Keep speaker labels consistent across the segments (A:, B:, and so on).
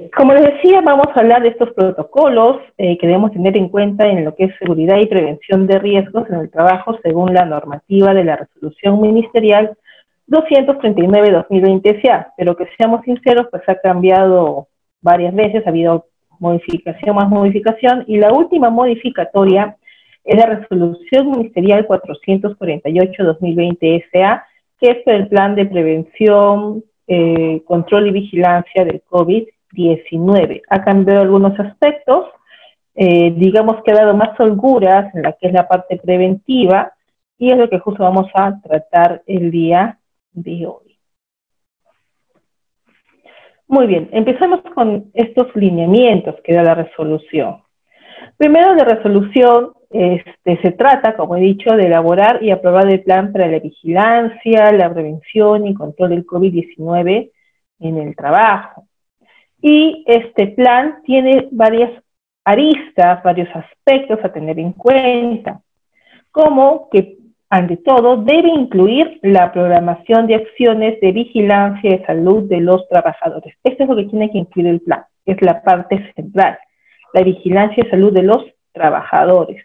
A: Como les decía, vamos a hablar de estos protocolos que debemos tener en cuenta en lo que es seguridad y prevención de riesgos en el trabajo según la normativa de la Resolución Ministerial 239-2020 SA, pero que seamos sinceros, pues ha cambiado varias veces, ha habido modificación más modificación, y la última modificatoria es la Resolución Ministerial 448-2020 SA, que es el Plan de Prevención, Control y Vigilancia del COVID-19. Ha cambiado algunos aspectos, digamos que ha dado más holguras en la que es la parte preventiva, y es lo que justo vamos a tratar el día de hoy. Muy bien, empezamos con estos lineamientos que da la resolución. Primero, la resolución se trata, como he dicho, de elaborar y aprobar el plan para la vigilancia, la prevención y control del COVID-19 en el trabajo. Y este plan tiene varias aristas, varios aspectos a tener en cuenta, como que, ante todo, debe incluir la programación de acciones de vigilancia de salud de los trabajadores. Esto es lo que tiene que incluir el plan, es la parte central, la vigilancia de salud de los trabajadores.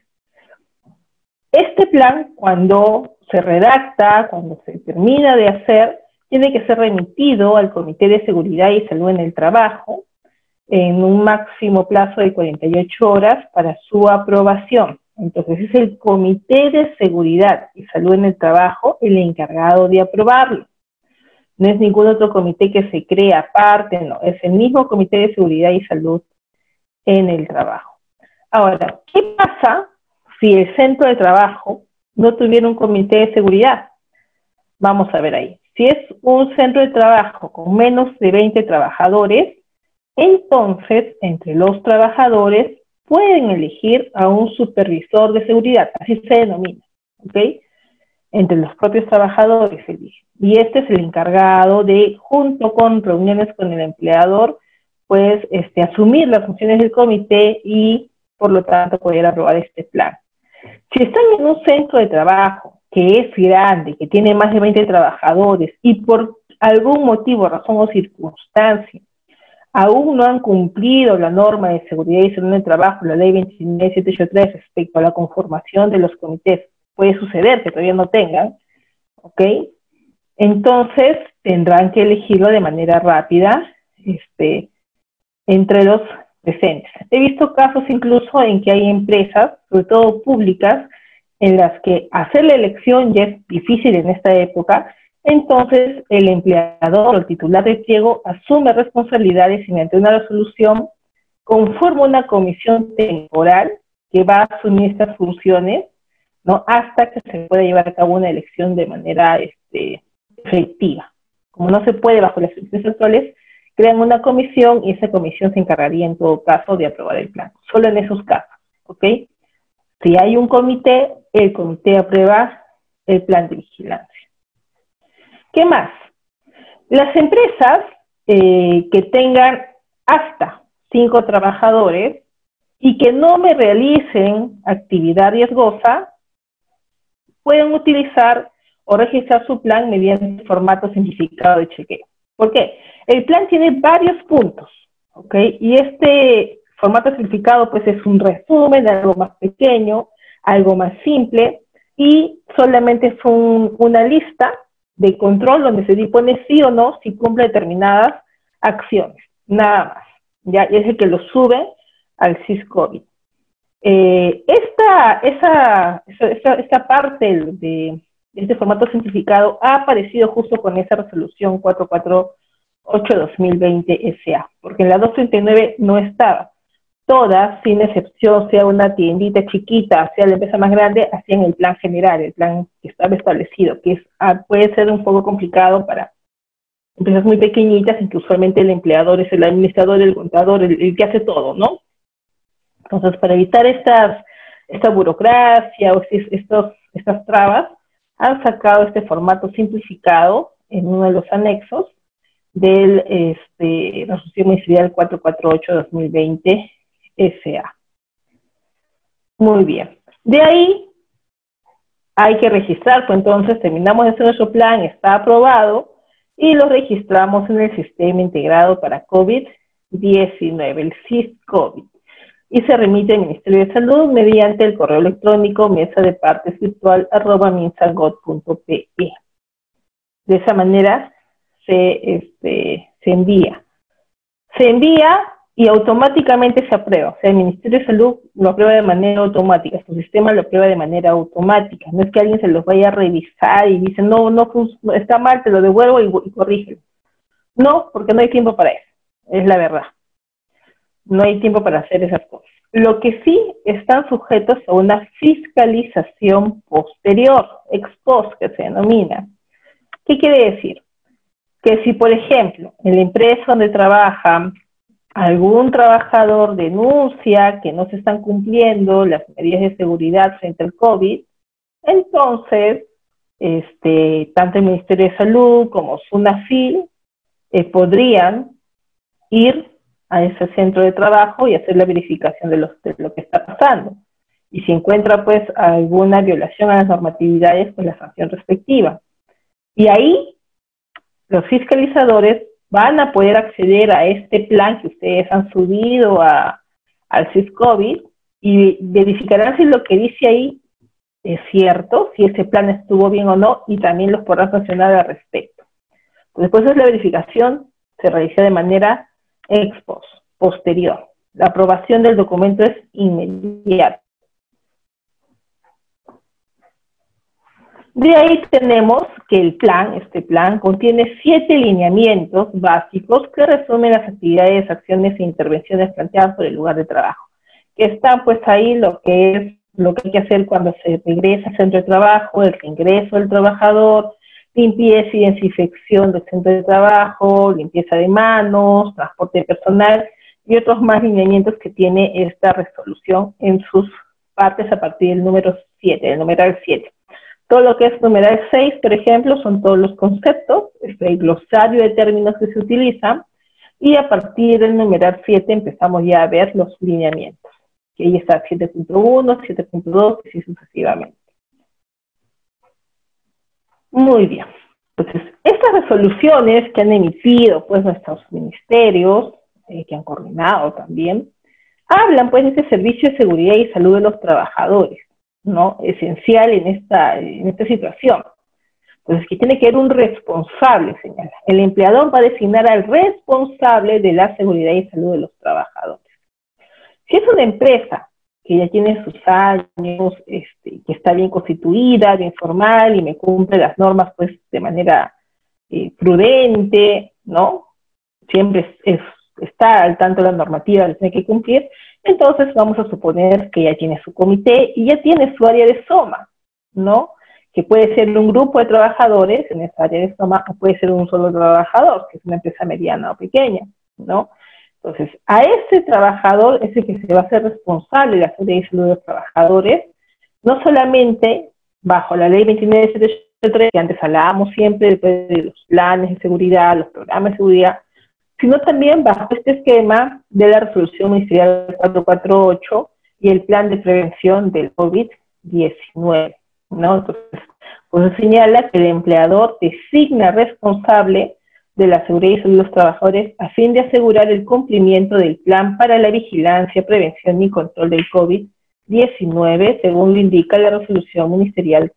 A: Este plan, cuando se redacta, cuando se termina de hacer, tiene que ser remitido al Comité de Seguridad y Salud en el Trabajo en un máximo plazo de 48 horas para su aprobación. Entonces es el Comité de Seguridad y Salud en el Trabajo el encargado de aprobarlo. No es ningún otro comité que se crea aparte, no, es el mismo Comité de Seguridad y Salud en el Trabajo. Ahora, ¿qué pasa si el centro de trabajo no tuviera un comité de seguridad? Vamos a ver ahí. Si es un centro de trabajo con menos de 20 trabajadores, entonces entre los trabajadores pueden elegir a un supervisor de seguridad, así se denomina, ¿ok? Entre los propios trabajadores eligen. Y este es el encargado de, junto con reuniones con el empleador, pues asumir las funciones del comité y, por lo tanto, poder aprobar este plan. Si están en un centro de trabajo que es grande, que tiene más de 20 trabajadores y por algún motivo, razón o circunstancia, aún no han cumplido la norma de seguridad y salud en el trabajo, la ley 29783, respecto a la conformación de los comités, puede suceder que todavía no tengan, ¿ok? Entonces tendrán que elegirlo de manera rápida entre los presentes. He visto casos incluso en que hay empresas, sobre todo públicas, en las que hacer la elección ya es difícil en esta época. Entonces el empleador o el titular del pliego asume responsabilidades y mediante una resolución conforma una comisión temporal que va a asumir estas funciones, ¿no?, hasta que se pueda llevar a cabo una elección de manera efectiva. Como no se puede bajo las circunstancias actuales, crean una comisión y esa comisión se encargaría en todo caso de aprobar el plan, solo en esos casos, ¿ok? Si hay un comité, el comité aprueba el plan de vigilancia. ¿Qué más? Las empresas que tengan hasta 5 trabajadores y que no me realicen actividad riesgosa, pueden utilizar o registrar su plan mediante formato simplificado de chequeo. ¿Por qué? El plan tiene varios puntos, ¿ok? Y este formato simplificado pues es un resumen de algo más pequeño, algo más simple, y solamente es una lista de control donde se pone sí o no si cumple determinadas acciones, nada más, ¿ya? Y es el que lo sube al SIS-COVID. Esta parte de este formato simplificado ha aparecido justo con esa resolución 448-2020 SA, porque en la 239 no estaba. Todas, sin excepción, sea una tiendita chiquita, sea la empresa más grande, hacían el plan general, el plan que estaba establecido, que puede ser un poco complicado para empresas muy pequeñitas, en que usualmente el empleador es el administrador, el contador, el que hace todo, ¿no? Entonces, para evitar esta burocracia o estas trabas, han sacado este formato simplificado en uno de los anexos del Resolución Ministerial 448-2020 SA. Muy bien. De ahí hay que registrar, pues entonces terminamos de hacer nuestro plan, está aprobado, y lo registramos en el Sistema Integrado para COVID COVID-19, el SIS-COVID, y se remite al Ministerio de Salud mediante el correo electrónico mesadepartesvirtual@minsalud.pe. De esa manera se envía. Se envía y automáticamente se aprueba. O sea, el Ministerio de Salud lo aprueba de manera automática, su sistema lo aprueba de manera automática. No es que alguien se los vaya a revisar y dice, no, está mal, te lo devuelvo y corrígelo. No, porque no hay tiempo para eso, es la verdad. No hay tiempo para hacer esas cosas. Lo que sí están sujetos a una fiscalización posterior, ex post, que se denomina. ¿Qué quiere decir? Que si, por ejemplo, en la empresa donde trabaja algún trabajador denuncia que no se están cumpliendo las medidas de seguridad frente al COVID, entonces, tanto el Ministerio de Salud como SUNAFIL podrían ir a ese centro de trabajo y hacer la verificación de lo que está pasando. Y si encuentra, pues, alguna violación a las normatividades, pues la sanción respectiva. Y ahí, los fiscalizadores van a poder acceder a este plan que ustedes han subido al SIS-COVID y verificarán si lo que dice ahí es cierto, si ese plan estuvo bien o no, y también los podrán sancionar al respecto. Después de la verificación se realiza de manera ex post, posterior. La aprobación del documento es inmediata. De ahí tenemos que este plan contiene 7 lineamientos básicos que resumen las actividades, acciones e intervenciones planteadas por el lugar de trabajo. Que están pues ahí lo que hay que hacer cuando se regresa al centro de trabajo, el reingreso del trabajador, limpieza y desinfección del centro de trabajo, limpieza de manos, transporte personal y otros más lineamientos que tiene esta resolución en sus partes a partir del número 7, del numeral 7. Todo lo que es numeral 6, por ejemplo, son todos los conceptos, el glosario de términos que se utilizan, y a partir del numeral 7 empezamos ya a ver los lineamientos, que ahí está 7.1, 7.2, y así sucesivamente. Muy bien. Entonces, estas resoluciones que han emitido pues nuestros ministerios, que han coordinado también, hablan pues de este servicio de seguridad y salud de los trabajadores, ¿no? Esencial en esta situación. Entonces, que tiene que haber un responsable, señala. El empleador va a designar al responsable de la seguridad y salud de los trabajadores. Si es una empresa que ya tiene sus años, que está bien constituida, bien formal y me cumple las normas pues de manera prudente, ¿no? Siempre está al tanto de la normativa, que tiene que cumplir, entonces vamos a suponer que ya tiene su comité y ya tiene su área de SOMA, ¿no? Que puede ser un grupo de trabajadores en esa área de SOMA o puede ser un solo trabajador, que es una empresa mediana o pequeña, ¿no? Entonces, a ese trabajador es el que se va a hacer responsable de la seguridad y salud de los trabajadores, no solamente bajo la ley 29.783, que antes hablábamos siempre de los planes de seguridad, los programas de seguridad, sino también bajo este esquema de la resolución ministerial 448 y el plan de prevención del COVID-19, ¿no? Entonces, pues señala que el empleador designa responsable de la seguridad y salud de los trabajadores a fin de asegurar el cumplimiento del plan para la vigilancia, prevención y control del COVID-19, según lo indica la resolución ministerial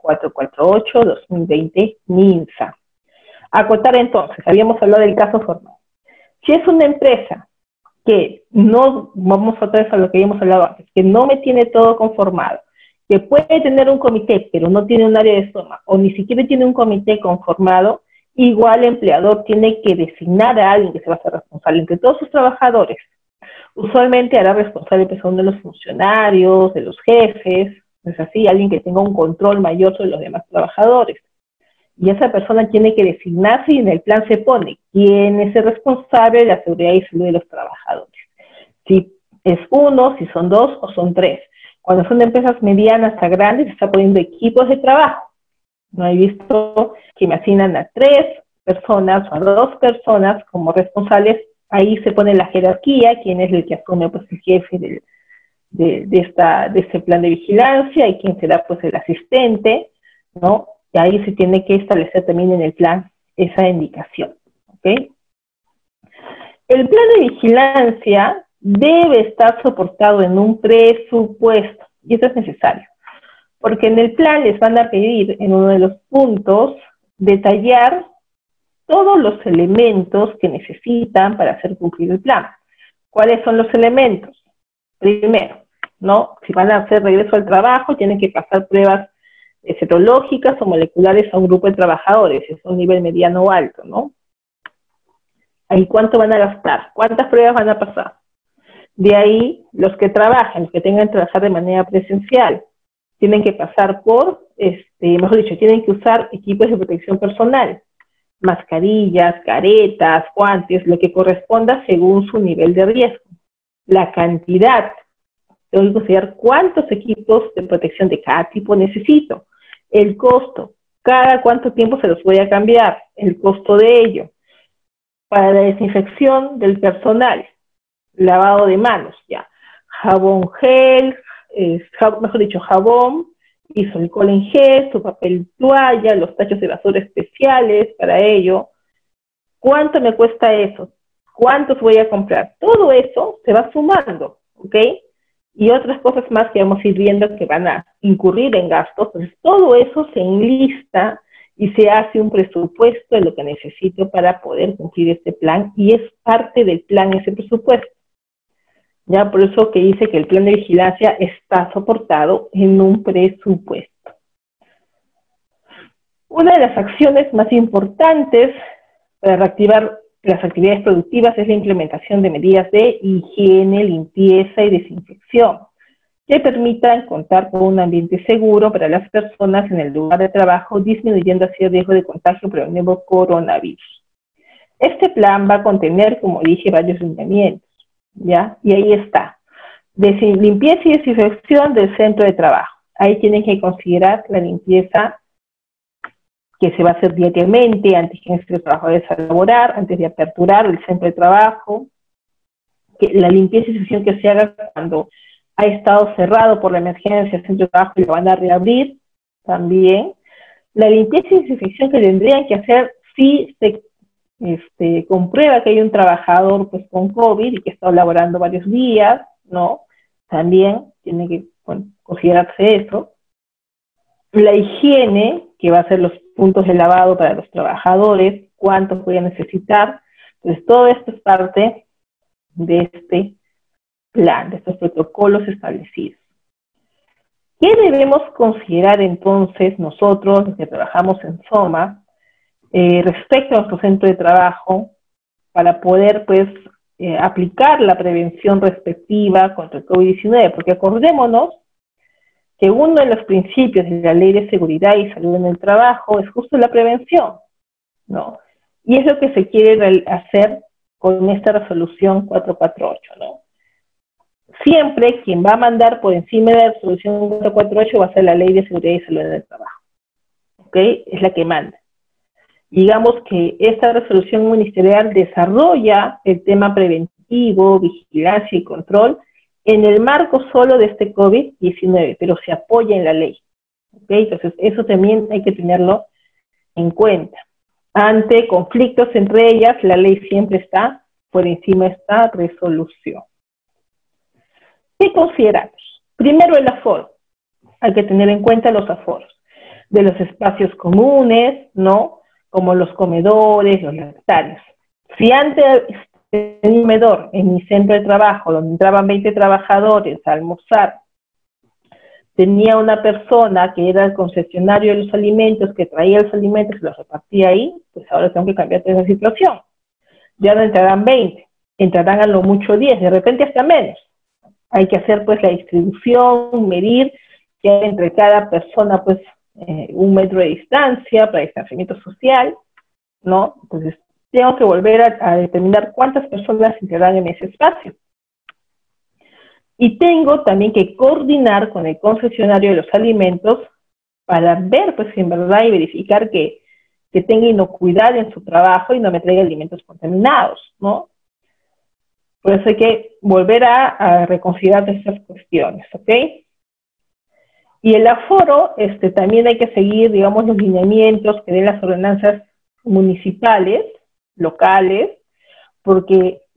A: 448-2020 MINSA. Acotar entonces, habíamos hablado del caso formal. Si es una empresa que no, vamos otra vez a lo que habíamos hablado antes, que no me tiene todo conformado, que puede tener un comité, pero no tiene un área de SOMA, o ni siquiera tiene un comité conformado, igual el empleador tiene que designar a alguien que se va a hacer responsable entre todos sus trabajadores. Usualmente hará responsable pues, a uno de los funcionarios, de los jefes, es así, alguien que tenga un control mayor sobre los demás trabajadores. Y esa persona tiene que designarse y en el plan se pone quién es el responsable de la seguridad y salud de los trabajadores. Si es uno, si son dos o son tres. Cuando son empresas medianas a grandes, se está poniendo equipos de trabajo. No he visto que me asignan a 3 personas o a 2 personas como responsables. Ahí se pone la jerarquía, quién es el que asume pues, el jefe de este plan de vigilancia y quién será pues el asistente, ¿no? Y ahí se tiene que establecer también en el plan esa indicación, ¿ok? El plan de vigilancia debe estar soportado en un presupuesto, y eso es necesario, porque en el plan les van a pedir, en uno de los puntos, detallar todos los elementos que necesitan para hacer cumplir el plan. ¿Cuáles son los elementos? Primero, ¿no? Si van a hacer regreso al trabajo, tienen que pasar pruebas serológicas o moleculares a un grupo de trabajadores, es un nivel mediano o alto, ¿no? Ahí cuánto van a gastar, cuántas pruebas van a pasar. De ahí, los que trabajan, los que tengan que trabajar de manera presencial, tienen que pasar por, mejor dicho, tienen que usar equipos de protección personal, mascarillas, caretas, guantes, lo que corresponda según su nivel de riesgo. La cantidad, tengo que considerar cuántos equipos de protección de cada tipo necesito. El costo, cada cuánto tiempo se los voy a cambiar, el costo de ello. Para la desinfección del personal, lavado de manos, ya. Jabón gel, mejor dicho, jabón, isopor en gel, su papel toalla, los tachos de basura especiales para ello. ¿Cuánto me cuesta eso? ¿Cuántos voy a comprar? Todo eso se va sumando, ¿ok? Y otras cosas más que vamos a ir viendo que van a incurrir en gastos. Entonces, todo eso se enlista y se hace un presupuesto de lo que necesito para poder cumplir este plan, y es parte del plan ese presupuesto. Ya por eso que dice que el plan de vigilancia está soportado en un presupuesto. Una de las acciones más importantes para reactivar las actividades productivas es la implementación de medidas de higiene, limpieza y desinfección que permitan contar con un ambiente seguro para las personas en el lugar de trabajo, disminuyendo así el riesgo de contagio por el nuevo coronavirus. Este plan va a contener, como dije, varios lineamientos, ¿ya? Y ahí está. Limpieza y desinfección del centro de trabajo. Ahí tienen que considerar la limpieza que se va a hacer diariamente antes que los trabajadores a laborar, antes de aperturar el centro de trabajo, que la limpieza y desinfección que se haga cuando ha estado cerrado por la emergencia el centro de trabajo y lo van a reabrir también. La limpieza y desinfección que tendrían que hacer si se comprueba que hay un trabajador pues con COVID y que ha estado laborando varios días, ¿no? También tiene que considerarse eso. La higiene, que va a ser los puntos de lavado para los trabajadores, cuántos voy a necesitar. Entonces, todo esto es parte de este plan, de estos protocolos establecidos. ¿Qué debemos considerar entonces nosotros, los que trabajamos en SOMA, respecto a nuestro centro de trabajo, para poder pues aplicar la prevención respectiva contra el COVID-19? Porque acordémonos que uno de los principios de la Ley de Seguridad y Salud en el Trabajo es justo la prevención, ¿no? Y es lo que se quiere hacer con esta resolución 448, ¿no? Siempre quien va a mandar por encima de la resolución 448 va a ser la Ley de Seguridad y Salud en el Trabajo, ¿ok? Es la que manda. Digamos que esta resolución ministerial desarrolla el tema preventivo, vigilancia y control en el marco solo de este COVID-19, pero se apoya en la ley, ¿ok? Entonces, eso también hay que tenerlo en cuenta. Ante conflictos entre ellas, la ley siempre está por encima de esta resolución. ¿Qué consideramos? Primero, el aforo. Hay que tener en cuenta los aforos de los espacios comunes, ¿no? Como los comedores, los lavabos. Si antes tenía un comedor en mi centro de trabajo donde entraban 20 trabajadores a almorzar, tenía una persona que era el concesionario de los alimentos, que traía los alimentos y los repartía ahí, pues ahora tengo que cambiar esa situación. Ya no entrarán 20, entrarán a lo mucho 10, de repente hasta menos. Hay que hacer pues la distribución, medir que hay entre cada persona pues 1 metro de distancia para distanciamiento social, ¿no? Entonces tengo que volver a determinar cuántas personas entrarán en ese espacio. Y tengo también que coordinar con el concesionario de los alimentos para ver pues si en verdad y verificar que tenga inocuidad en su trabajo y no me traiga alimentos contaminados, ¿no? Por eso hay que volver a reconsiderar estas cuestiones, ¿ok? Y el aforo, también hay que seguir, digamos, los lineamientos que den las ordenanzas municipales, locales, porque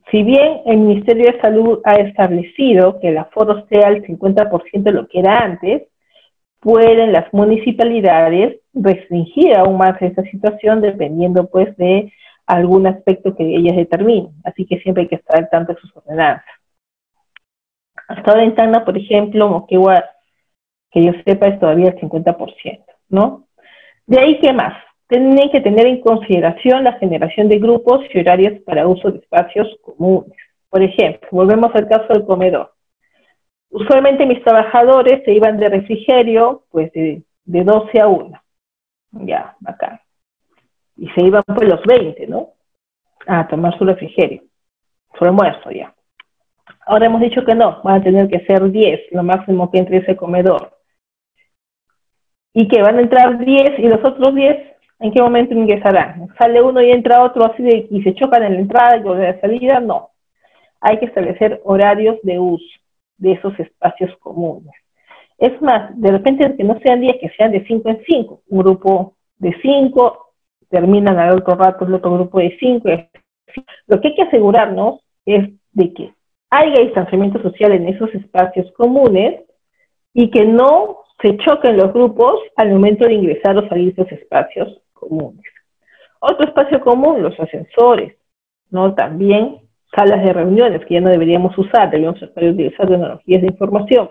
A: Si bien el Ministerio de Salud ha establecido que el aforo sea el 50% de lo que era antes, pueden las municipalidades restringir aún más esta situación dependiendo pues de algún aspecto que ellas determinen. Así que siempre hay que estar al tanto de sus ordenanzas. Hasta ahora en Tacna, por ejemplo, Moquegua, que yo sepa, es todavía el 50%, ¿no? De ahí, ¿qué más? Tienen que tener en consideración la generación de grupos y horarios para uso de espacios comunes. Por ejemplo, volvemos al caso del comedor. Usualmente mis trabajadores se iban de refrigerio, pues de 12 a 1. Ya, acá. Y se iban pues los 20, ¿no? A tomar su refrigerio, su almuerzo ya. Ahora hemos dicho que no, van a tener que ser 10, lo máximo que entre ese comedor. ¿Y que van a entrar 10 y los otros 10? ¿En qué momento ingresarán? ¿Sale uno y entra otro así y se chocan en la entrada y en la salida? No. Hay que establecer horarios de uso de esos espacios comunes. Es más, de repente que no sean 10, que sean de 5 en 5. Un grupo de 5, terminan al otro rato el otro grupo de 5. Lo que hay que asegurarnos es de que haya distanciamiento social en esos espacios comunes y que no se choquen los grupos al momento de ingresar o salir de esos espacios comunes. Otro espacio común, los ascensores, ¿no? También salas de reuniones que ya no deberíamos usar, deberíamos utilizar tecnologías de información.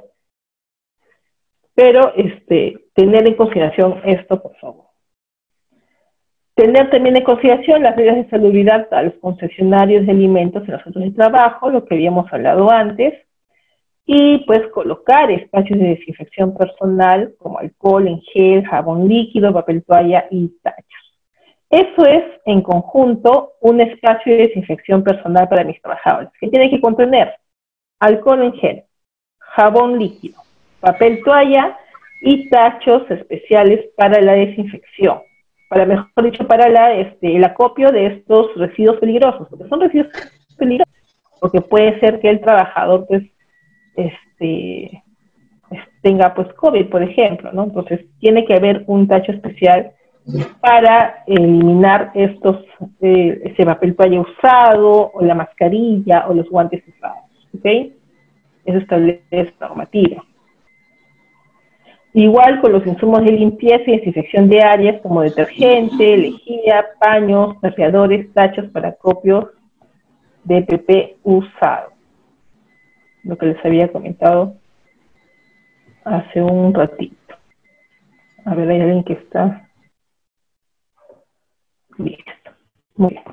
A: Pero tener en consideración esto, por favor. Tener también en consideración las reglas de salubridad a los concesionarios de alimentos en los centros de trabajo, lo que habíamos hablado antes, y pues colocar espacios de desinfección personal como alcohol en gel, jabón líquido, papel toalla y tachos. Eso es, en conjunto, un espacio de desinfección personal para mis trabajadores, que tiene que contener alcohol en gel, jabón líquido, papel toalla y tachos especiales para la desinfección. Para, mejor dicho, para el acopio de estos residuos peligrosos, porque son residuos peligrosos, porque puede ser que el trabajador pues tenga pues COVID, por ejemplo, ¿no? Entonces tiene que haber un tacho especial para eliminar ese papel toalla usado, o la mascarilla, o los guantes usados, ¿ok? Eso establece esta normativa. Igual con los insumos de limpieza y desinfección de áreas como detergente, lejía, paños, trapeadores, tachos para acopio de PP usado. Lo que les había comentado hace un ratito. A ver, hay alguien que está listo. Muy bien.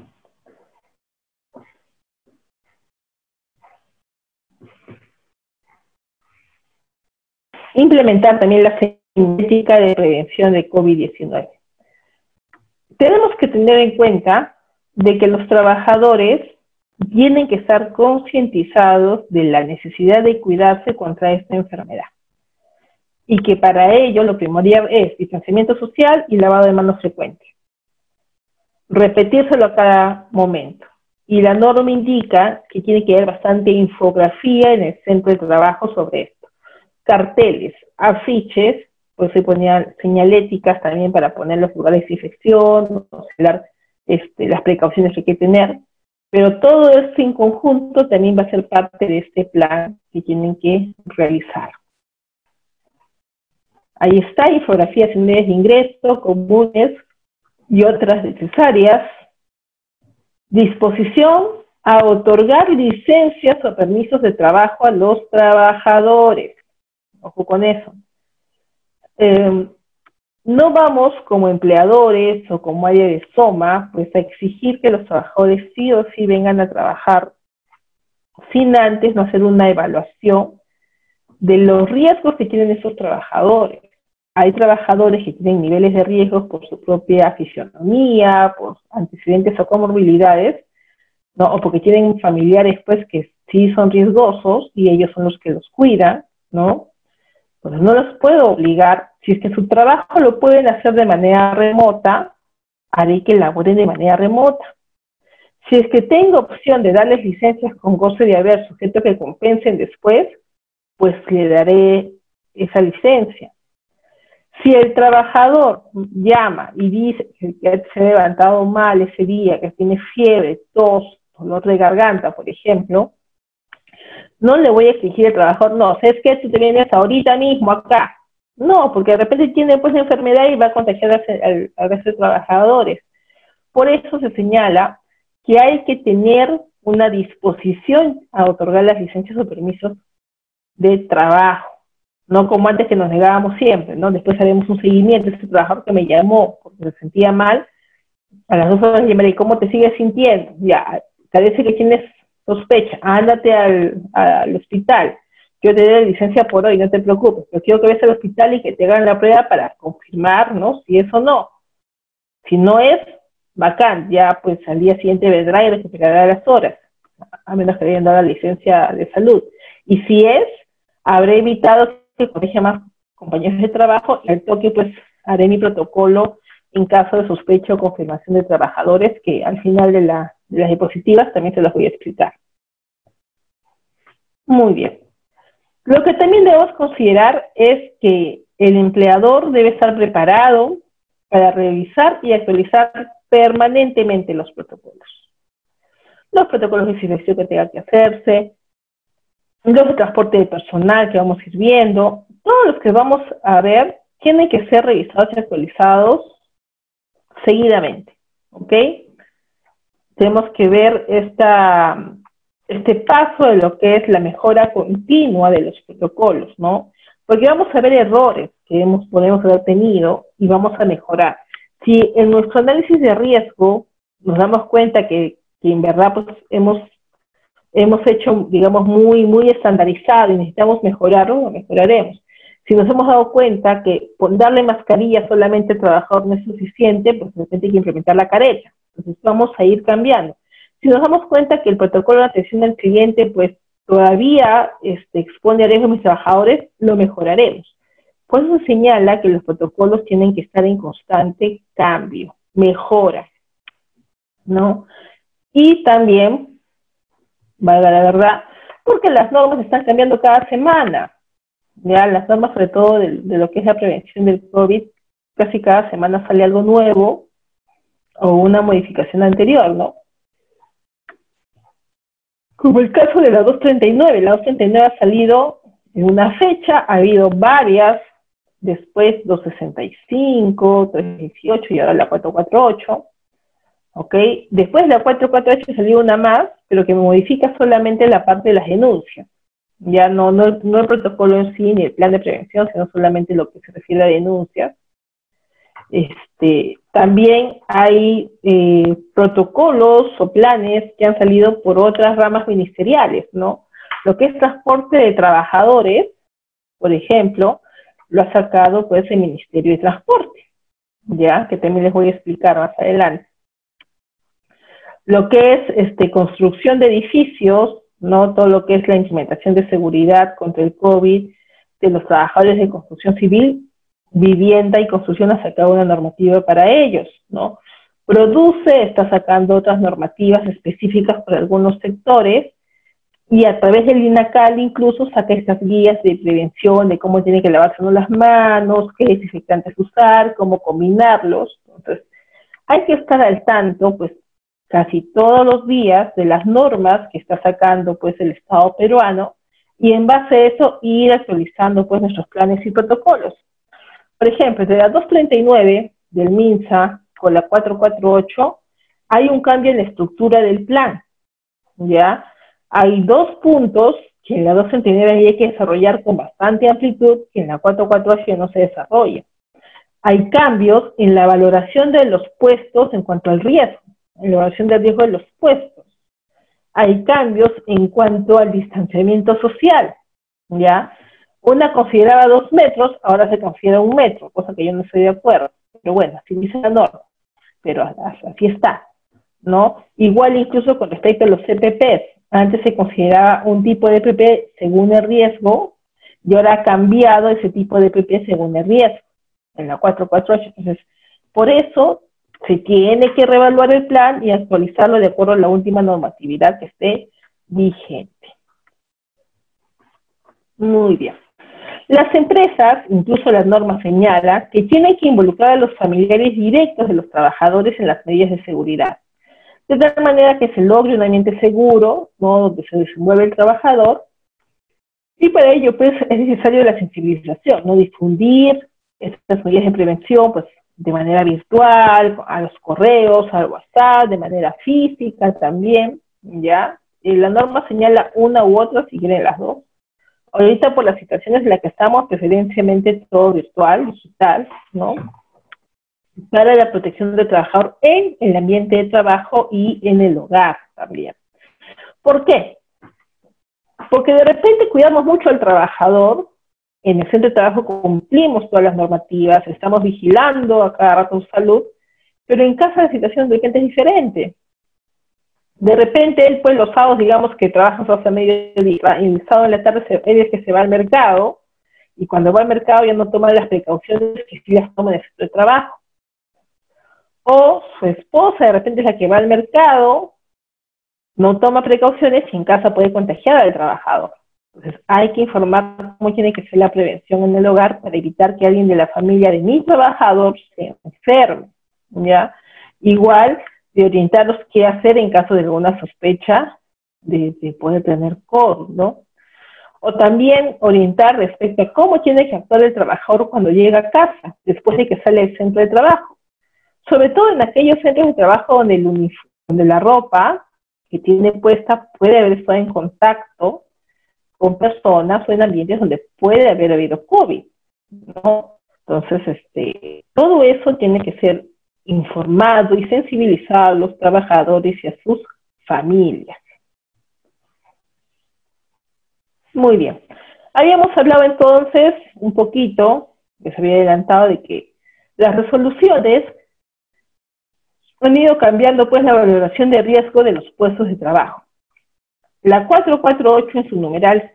A: Implementar también la señalética de prevención de COVID-19. Tenemos que tener en cuenta de que los trabajadores tienen que estar concientizados de la necesidad de cuidarse contra esta enfermedad. Y que para ello lo primordial es distanciamiento social y lavado de manos frecuente. Repetírselo a cada momento. Y la norma indica que tiene que haber bastante infografía en el centro de trabajo sobre esto. Carteles, afiches, pues se ponían señaléticas también para poner los lugares de infección, las precauciones que hay que tener, pero todo esto en conjunto también va a ser parte de este plan que tienen que realizar. Ahí está, infografías en medios de ingreso, comunes y otras necesarias. Disposición a otorgar licencias o permisos de trabajo a los trabajadores. Ojo con eso. No vamos como empleadores o como área de SOMA, pues a exigir que los trabajadores sí o sí vengan a trabajar sin antes no hacer una evaluación de los riesgos que tienen esos trabajadores. Hay trabajadores que tienen niveles de riesgos por su propia fisionomía, por antecedentes o comorbilidades, ¿no? O porque tienen familiares pues que sí son riesgosos y ellos son los que los cuidan, ¿no? Pues no los puedo obligar. Si es que su trabajo lo pueden hacer de manera remota, haré que laboren de manera remota. Si es que tengo opción de darles licencias con goce de haber, sujeto que compensen después, pues le daré esa licencia. Si el trabajador llama y dice que se ha levantado mal ese día, que tiene fiebre, tos, dolor de garganta, por ejemplo, no le voy a exigir al trabajador, no, ¿sabes qué? Tú te vienes ahorita mismo acá. No, porque de repente tiene pues la enfermedad y va a contagiar al resto de trabajadores. Por eso se señala que hay que tener una disposición a otorgar las licencias o permisos de trabajo, no como antes que nos negábamos siempre, ¿no? Después haremos un seguimiento, ese trabajador que me llamó porque se sentía mal, a las 2 horas le llamaré, ¿cómo te sigues sintiendo? Ya, parece que tienes sospecha, ándate al hospital, yo te doy la licencia por hoy, no te preocupes, pero quiero que vayas al hospital y que te hagan la prueba para confirmar, ¿no? Si es o no. Si no es, bacán, ya pues al día siguiente vendrá y recuperará las horas, a menos que le hayan dado la licencia de salud. Y si es, habré evitado que coneje más compañeros de trabajo y al toque pues haré mi protocolo en caso de sospecha o confirmación de trabajadores, que al final de las diapositivas también se las voy a explicar. Muy bien. Lo que también debemos considerar es que el empleador debe estar preparado para revisar y actualizar permanentemente los protocolos. Los protocolos de desinfección que tenga que hacerse, los de transporte de personal que vamos a ir viendo, todos los que vamos a ver tienen que ser revisados y actualizados seguidamente, ¿ok? Tenemos que ver este paso de lo que es la mejora continua de los protocolos, ¿no? Porque vamos a ver errores que podemos haber tenido y vamos a mejorar. Si en nuestro análisis de riesgo nos damos cuenta que en verdad pues hemos hecho, digamos, muy estandarizado y necesitamos mejorarlo, lo mejoraremos. Si nos hemos dado cuenta que darle mascarilla solamente al trabajador no es suficiente, pues de repente hay que implementar la careta. Entonces vamos a ir cambiando. Si nos damos cuenta que el protocolo de atención al cliente pues todavía expone a riesgo a mis trabajadores, lo mejoraremos. Por eso señala que los protocolos tienen que estar en constante cambio, mejora, ¿no? Y también, valga la verdad, porque las normas están cambiando cada semana. Ya las normas, sobre todo de lo que es la prevención del COVID, casi cada semana sale algo nuevo o una modificación anterior, ¿no? Como el caso de la 239. La 239 ha salido en una fecha, ha habido varias, después 265, 318 y ahora la 448. ¿Ok? Después de la 448 salió una más, pero que modifica solamente la parte de las denuncias. Ya no el protocolo en sí, ni el plan de prevención, sino solamente lo que se refiere a denuncias. También hay protocolos o planes que han salido por otras ramas ministeriales, ¿no? Lo que es transporte de trabajadores, por ejemplo, lo ha sacado pues el Ministerio de Transporte, ya, que también les voy a explicar más adelante. Lo que es construcción de edificios, ¿no? Todo lo que es la implementación de seguridad contra el COVID, de los trabajadores de construcción civil, vivienda y construcción, ha sacado una normativa para ellos, ¿no? Produce, está sacando otras normativas específicas para algunos sectores, y a través del INACAL incluso saca estas guías de prevención, de cómo tienen que lavarse uno las manos, qué desinfectantes usar, cómo combinarlos. Entonces, hay que estar al tanto, pues, casi todos los días de las normas que está sacando, pues, el Estado peruano, y en base a eso ir actualizando, pues, nuestros planes y protocolos. Por ejemplo, de la 239 del MINSA con la 448, hay un cambio en la estructura del plan, ¿ya? Hay 2 puntos que en la 239 hay que desarrollar con bastante amplitud, que en la 448 no se desarrolla. Hay cambios en la valoración de los puestos en cuanto al riesgo, en la valoración del riesgo de los puestos. Hay cambios en cuanto al distanciamiento social, ¿ya? Una consideraba 2 metros, ahora se considera 1 metro, cosa que yo no estoy de acuerdo. Pero bueno, así dice la norma, pero así está, ¿no? Igual incluso con respecto a los CPPs, antes se consideraba un tipo de EPP según el riesgo, y ahora ha cambiado ese tipo de EPP según el riesgo, en la 448. Entonces, por eso se tiene que reevaluar el plan y actualizarlo de acuerdo a la última normatividad que esté vigente. Muy bien. Las empresas, incluso las normas señalan, que tienen que involucrar a los familiares directos de los trabajadores en las medidas de seguridad. de tal manera que se logre un ambiente seguro, ¿no?, donde se desenvuelve el trabajador, y para ello pues es necesario la sensibilización, ¿no?, difundir estas medidas de prevención pues de manera virtual, a los correos, al WhatsApp, de manera física también, ¿ya? La norma señala una u otra, si quieren las dos. Ahorita por las situaciones en las que estamos, preferentemente todo virtual, digital, ¿no?, para la protección del trabajador en el ambiente de trabajo y en el hogar también. ¿Por qué? Porque de repente cuidamos mucho al trabajador, en el centro de trabajo cumplimos todas las normativas, estamos vigilando a cada rato su salud, pero en casa la situación de repente es diferente. De repente él, pues los sábados, digamos que trabaja hasta mediodía, y el sábado en la tarde él es que se va al mercado, y cuando va al mercado ya no toma las precauciones que sí las toma en el centro de trabajo. O su esposa de repente es la que va al mercado, no toma precauciones y en casa puede contagiar al trabajador. Entonces hay que informar cómo tiene que ser la prevención en el hogar para evitar que alguien de la familia de mi trabajador se enferme, ¿ya? Igual de orientarlos qué hacer en caso de alguna sospecha de poder tener COVID, ¿no? O también orientar respecto a cómo tiene que actuar el trabajador cuando llega a casa, después de que sale del centro de trabajo. Sobre todo en aquellos centros de trabajo donde la ropa que tiene puesta puede haber estado en contacto con personas o en ambientes donde puede haber habido COVID, ¿no? Entonces, todo eso tiene que ser informado y sensibilizado a los trabajadores y a sus familias. Muy bien. Habíamos hablado entonces un poquito, que se había adelantado, de que las resoluciones han ido cambiando pues la valoración de riesgo de los puestos de trabajo. La 448 en su numeral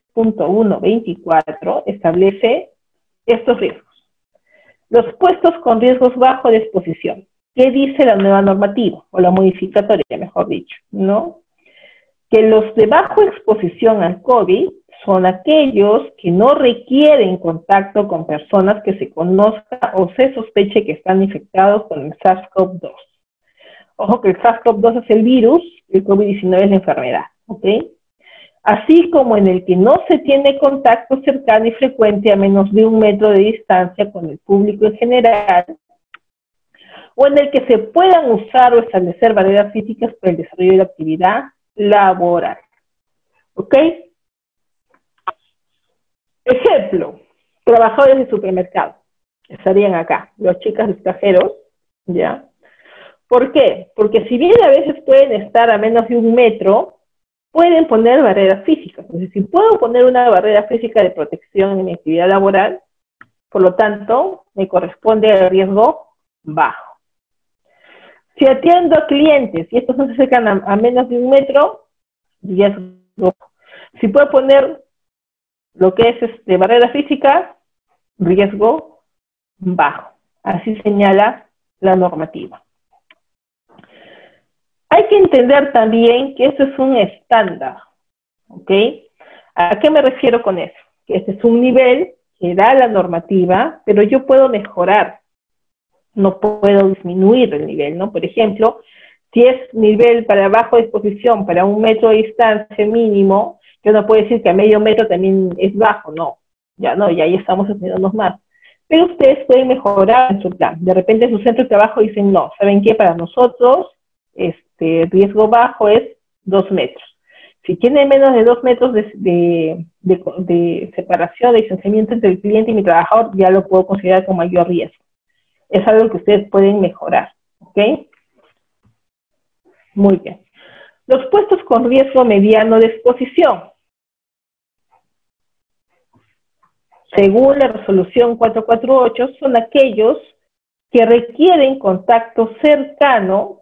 A: 6.124 establece estos riesgos. Los puestos con riesgos bajo de exposición. ¿Qué dice la nueva normativa? O la modificatoria, mejor dicho, ¿no? Que los de bajo exposición al COVID son aquellos que no requieren contacto con personas que se conozca o se sospeche que están infectados con el SARS-CoV-2. Ojo que el SARS-CoV-2 es el virus, el COVID-19 es la enfermedad, ¿ok? Así como en el que no se tiene contacto cercano y frecuente a menos de 1 metro de distancia con el público en general, o en el que se puedan usar o establecer barreras físicas para el desarrollo de la actividad laboral, ¿ok? Ejemplo, trabajadores de supermercado, estarían acá, las chicas de cajeros, ¿ya? ¿Por qué? Porque si bien a veces pueden estar a menos de 1 metro, pueden poner barreras físicas. Entonces, si puedo poner una barrera física de protección en mi actividad laboral, por lo tanto, me corresponde al riesgo bajo. Si atiendo a clientes y estos no se acercan a menos de 1 metro, riesgo bajo. Si puedo poner lo que es barrera física, riesgo bajo. Así señala la normativa. Hay que entender también que esto es un estándar, ¿ok? ¿A qué me refiero con eso? Que este es un nivel que da la normativa, pero yo puedo mejorar, no puedo disminuir el nivel, ¿no? Por ejemplo, si es nivel para bajo exposición, para 1 metro de distancia mínimo, yo no puedo decir que a medio metro también es bajo, no. Ya no, ya ahí estamos extendiéndonos más. Pero ustedes pueden mejorar en su plan. De repente en su centro de trabajo dicen, no, ¿saben qué? Para nosotros, riesgo bajo es 2 metros. Si tiene menos de 2 metros de separación, de distanciamiento entre el cliente y mi trabajador, ya lo puedo considerar como mayor riesgo. Es algo que ustedes pueden mejorar, ¿ok? Muy bien. Los puestos con riesgo mediano de exposición. Según la resolución 448, son aquellos que requieren contacto cercano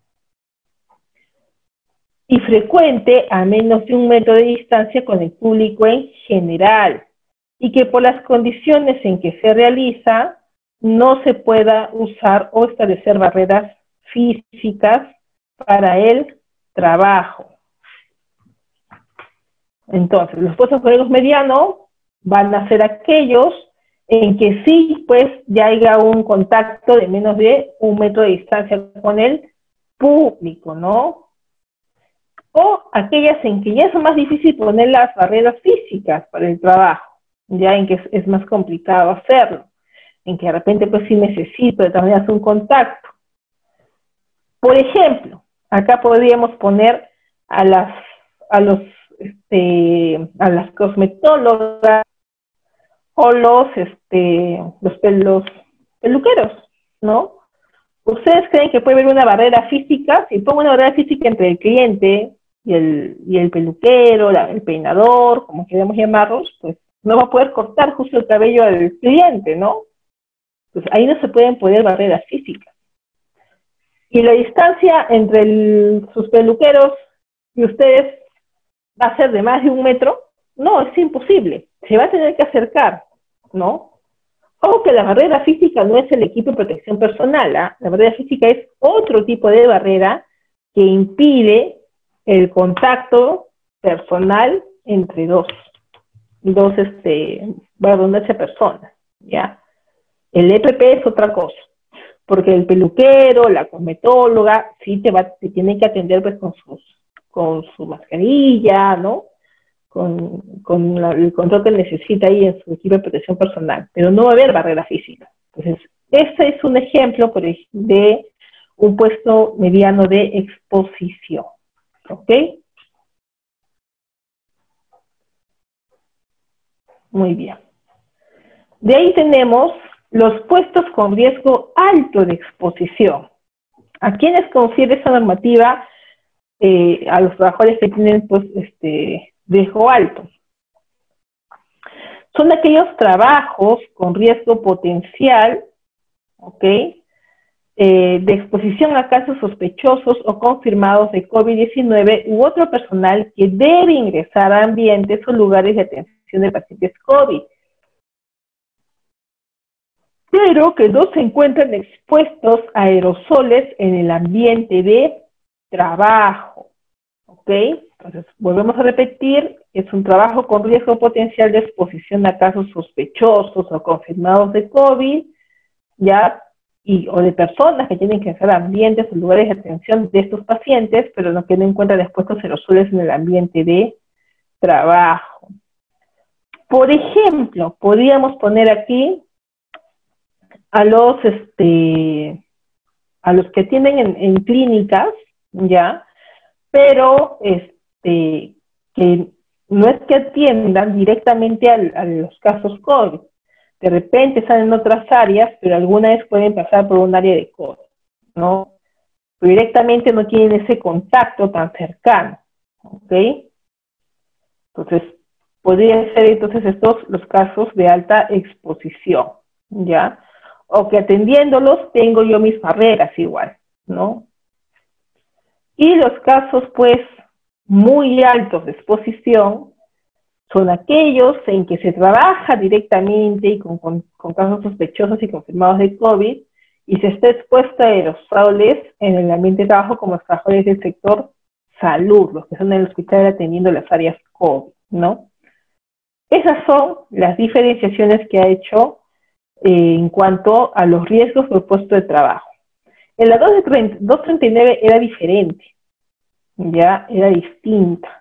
A: y frecuente a menos de 1 metro de distancia con el público en general, y que por las condiciones en que se realiza no se pueda usar o establecer barreras físicas para el trabajo. Entonces, los puestos con riesgo mediano van a ser aquellos en que sí, pues, ya haya un contacto de menos de 1 metro de distancia con el público, ¿no? O aquellas en que ya es más difícil poner las barreras físicas para el trabajo, ya en que es más complicado hacerlo, en que de repente pues sí necesito de todas maneras un contacto. Por ejemplo, acá podríamos poner a las, a las cosmetólogas o los peluqueros, ¿no? ¿Ustedes creen que puede haber una barrera física? Si pongo una barrera física entre el cliente y el peluquero, el peinador, como queramos llamarlos, pues no va a poder cortar justo el cabello al cliente, ¿no? Pues ahí no se pueden poner barreras físicas. Y la distancia entre sus peluqueros y ustedes va a ser de más de 1 metro. No, es imposible. Se va a tener que acercar, ¿no? Ojo que la barrera física no es el equipo de protección personal, ¿eh? La barrera física es otro tipo de barrera que impide el contacto personal entre dos redundancia personas, ¿ya? El EPP es otra cosa, porque el peluquero, la cosmetóloga, sí te tiene que atender pues con su mascarilla, ¿no? El control que necesita ahí en su equipo de protección personal, pero no va a haber barrera física. Entonces, este es un ejemplo de un puesto mediano de exposición, ¿ok? Muy bien. De ahí tenemos los puestos con riesgo alto de exposición. ¿A quiénes confiere esa normativa? A los trabajadores que tienen pues, riesgo alto. Son aquellos trabajos con riesgo potencial, ¿ok? De exposición a casos sospechosos o confirmados de COVID-19 u otro personal que debe ingresar a ambientes o lugares de atención de pacientes COVID, pero que no se encuentran expuestos a aerosoles en el ambiente de trabajo, ¿ok? Entonces, volvemos a repetir, es un trabajo con riesgo potencial de exposición a casos sospechosos o confirmados de COVID, ¿ya? O de personas que tienen que hacer ambientes o lugares de atención de estos pacientes, pero no que no encuentran expuestos aerosoles en el ambiente de trabajo. Por ejemplo, podríamos poner aquí a los que atienden en clínicas, ¿ya? Pero que no es que atiendan directamente a los casos COVID. De repente están en otras áreas, pero alguna vez pueden pasar por un área de COVID, ¿no? Pero directamente no tienen ese contacto tan cercano, ¿ok? Entonces, podrían ser entonces estos los casos de alta exposición, ¿ya? O que atendiéndolos tengo yo mis barreras igual, ¿no? Y los casos, pues, muy altos de exposición son aquellos en que se trabaja directamente y con casos sospechosos y confirmados de COVID y se está expuesto a aerosoles en el ambiente de trabajo como los trabajadores del sector salud, los que son en el hospital atendiendo las áreas COVID, ¿no? Esas son las diferenciaciones que ha hecho en cuanto a los riesgos por puesto de trabajo. En la 239 era diferente, ya era distinta.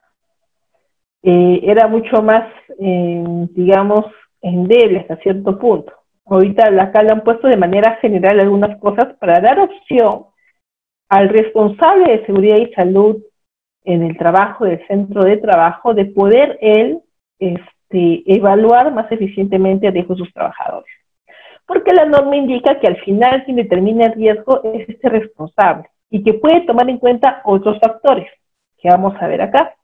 A: Era mucho más, digamos, endeble hasta cierto punto. Ahorita acá le han puesto de manera general algunas cosas para dar opción al responsable de seguridad y salud en el trabajo, del centro de trabajo, de poder él evaluar más eficientemente el riesgo de sus trabajadores. Porque la norma indica que al final quien determina el riesgo es este responsable y que puede tomar en cuenta otros factores que vamos a ver acá.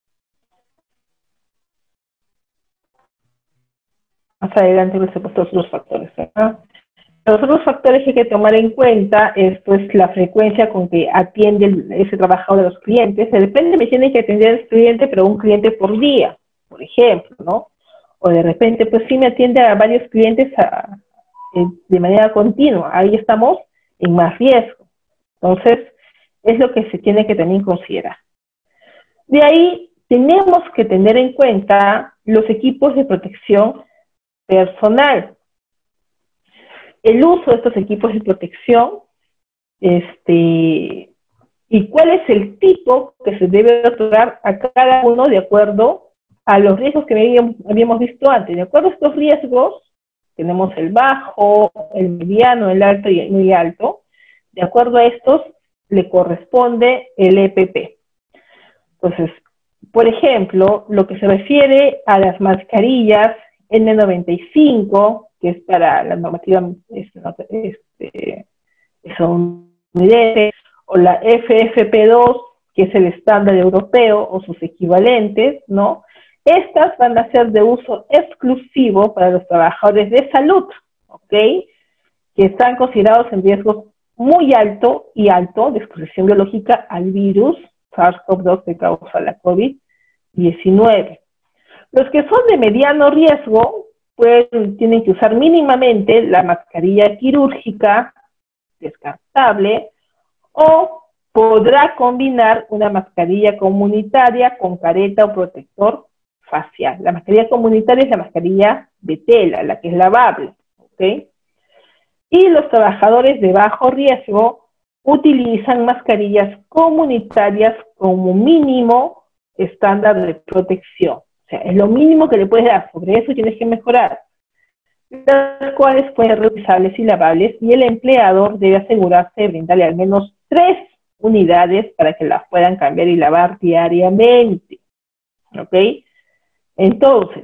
A: Más adelante les he puesto otros factores, ¿verdad? Los otros factores que hay que tomar en cuenta es pues la frecuencia con que atiende ese trabajador de los clientes. Depende, me tiene que atender el cliente, pero un cliente por día, por ejemplo, ¿no? O de repente, pues sí me atiende a varios clientes de manera continua. Ahí estamos en más riesgo. Entonces, es lo que se tiene que también considerar. De ahí, tenemos que tener en cuenta los equipos de protección personal. El uso de estos equipos de protección y cuál es el tipo que se debe otorgar a cada uno de acuerdo a los riesgos que habíamos visto antes. De acuerdo a estos riesgos, tenemos el bajo, el mediano, el alto y el muy alto. De acuerdo a estos, le corresponde el EPP. Entonces, por ejemplo, lo que se refiere a las mascarillas N95, que es para la normativa estadounidense, o la FFP2, que es el estándar europeo, o sus equivalentes, ¿no? Estas van a ser de uso exclusivo para los trabajadores de salud, ¿ok? Que están considerados en riesgos muy alto y alto de exposición biológica al virus SARS-CoV-2 que causa la COVID-19. Los que son de mediano riesgo, pues tienen que usar mínimamente la mascarilla quirúrgica descartable o podrá combinar una mascarilla comunitaria con careta o protector facial. La mascarilla comunitaria es la mascarilla de tela, la que es lavable, ¿ok? Y los trabajadores de bajo riesgo utilizan mascarillas comunitarias como mínimo estándar de protección. O sea, es lo mínimo que le puedes dar, sobre eso tienes que mejorar. Las cuales pueden ser reutilizables y lavables, y el empleador debe asegurarse de brindarle al menos 3 unidades para que las puedan cambiar y lavar diariamente. ¿Ok? Entonces,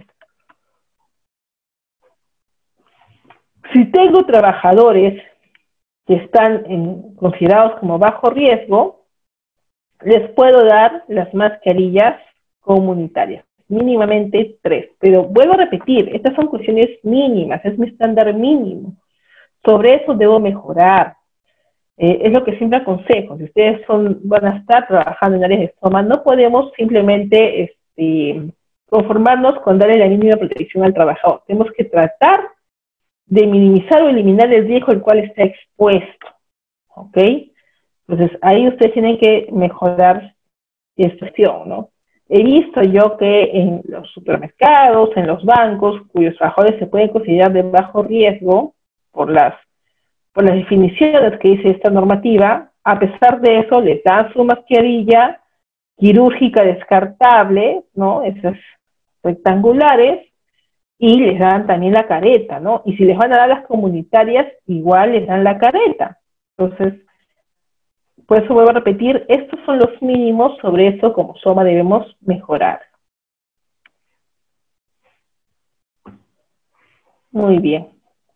A: si tengo trabajadores que están considerados como bajo riesgo, les puedo dar las mascarillas comunitarias, mínimamente 3. Pero vuelvo a repetir, estas son cuestiones mínimas, es mi estándar mínimo. Sobre eso debo mejorar. Es lo que siempre aconsejo. Si ustedes van a estar trabajando en áreas de estoma, no podemos simplemente conformarnos con darle la mínima protección al trabajador. Tenemos que tratar de minimizar o eliminar el riesgo al cual está expuesto. ¿Ok? Entonces, ahí ustedes tienen que mejorar esta cuestión, ¿no? He visto yo que en los supermercados, en los bancos, cuyos trabajadores se pueden considerar de bajo riesgo por las definiciones que dice esta normativa, a pesar de eso les dan su mascarilla quirúrgica descartable, ¿no? Esas rectangulares, y les dan también la careta, ¿no? Y si les van a dar las comunitarias, igual les dan la careta. Entonces, por eso vuelvo a repetir, estos son los mínimos, sobre eso como SOMA debemos mejorar. Muy bien.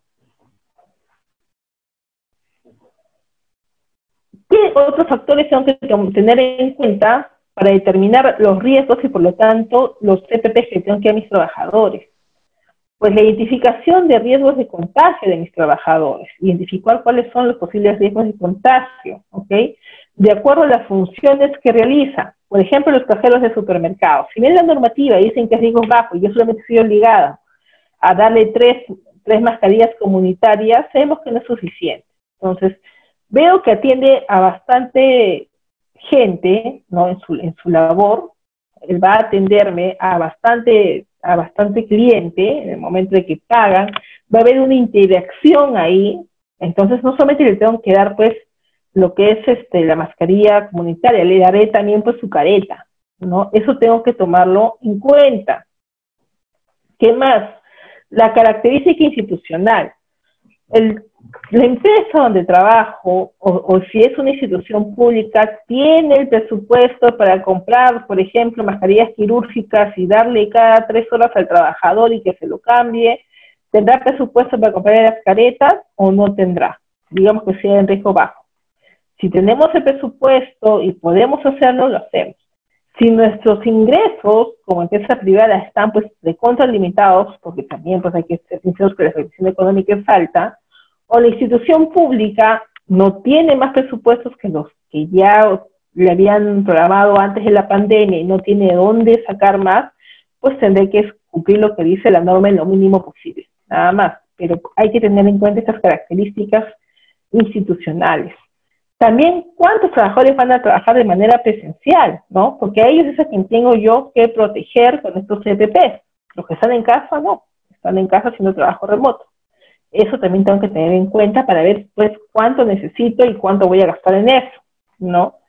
A: ¿Qué otros factores tengo que tener en cuenta para determinar los riesgos y por lo tanto los CPP que tengo que a mis trabajadores? Pues la identificación de riesgos de contagio de mis trabajadores, identificar cuáles son los posibles riesgos de contagio, ¿ok? De acuerdo a las funciones que realizan. Por ejemplo, los cajeros de supermercados. Si bien la normativa dicen que es riesgo bajo y yo solamente estoy obligada a darle tres mascarillas comunitarias, sabemos que no es suficiente. Entonces, veo que atiende a bastante gente, ¿no? En su labor. Él va a atenderme a bastante cliente en el momento de que pagan, va a haber una interacción ahí. Entonces no solamente le tengo que dar pues lo que es la mascarilla comunitaria, le daré también pues su careta, ¿no? Eso tengo que tomarlo en cuenta. ¿Qué más? La característica institucional. La empresa donde trabajo, o si es una institución pública, tiene el presupuesto para comprar, por ejemplo, mascarillas quirúrgicas y darle cada 3 horas al trabajador y que se lo cambie. ¿Tendrá presupuesto para comprar las caretas o no tendrá? Digamos que sea en riesgo bajo. Si tenemos el presupuesto y podemos hacerlo, lo hacemos. Si nuestros ingresos como empresa privada están pues de contra limitados, porque también pues hay que ser sinceros que la situación económica es alta, o la institución pública no tiene más presupuestos que los que ya le habían programado antes de la pandemia y no tiene dónde sacar más, pues tendré que cumplir lo que dice la norma en lo mínimo posible, nada más. Pero hay que tener en cuenta estas características institucionales. También, ¿cuántos trabajadores van a trabajar de manera presencial? ¿No? Porque a ellos es a quien tengo yo que proteger con estos CPP. Los que están en casa, no. Están en casa haciendo trabajo remoto. Eso también tengo que tener en cuenta para ver, pues, cuánto necesito y cuánto voy a gastar en eso, ¿no?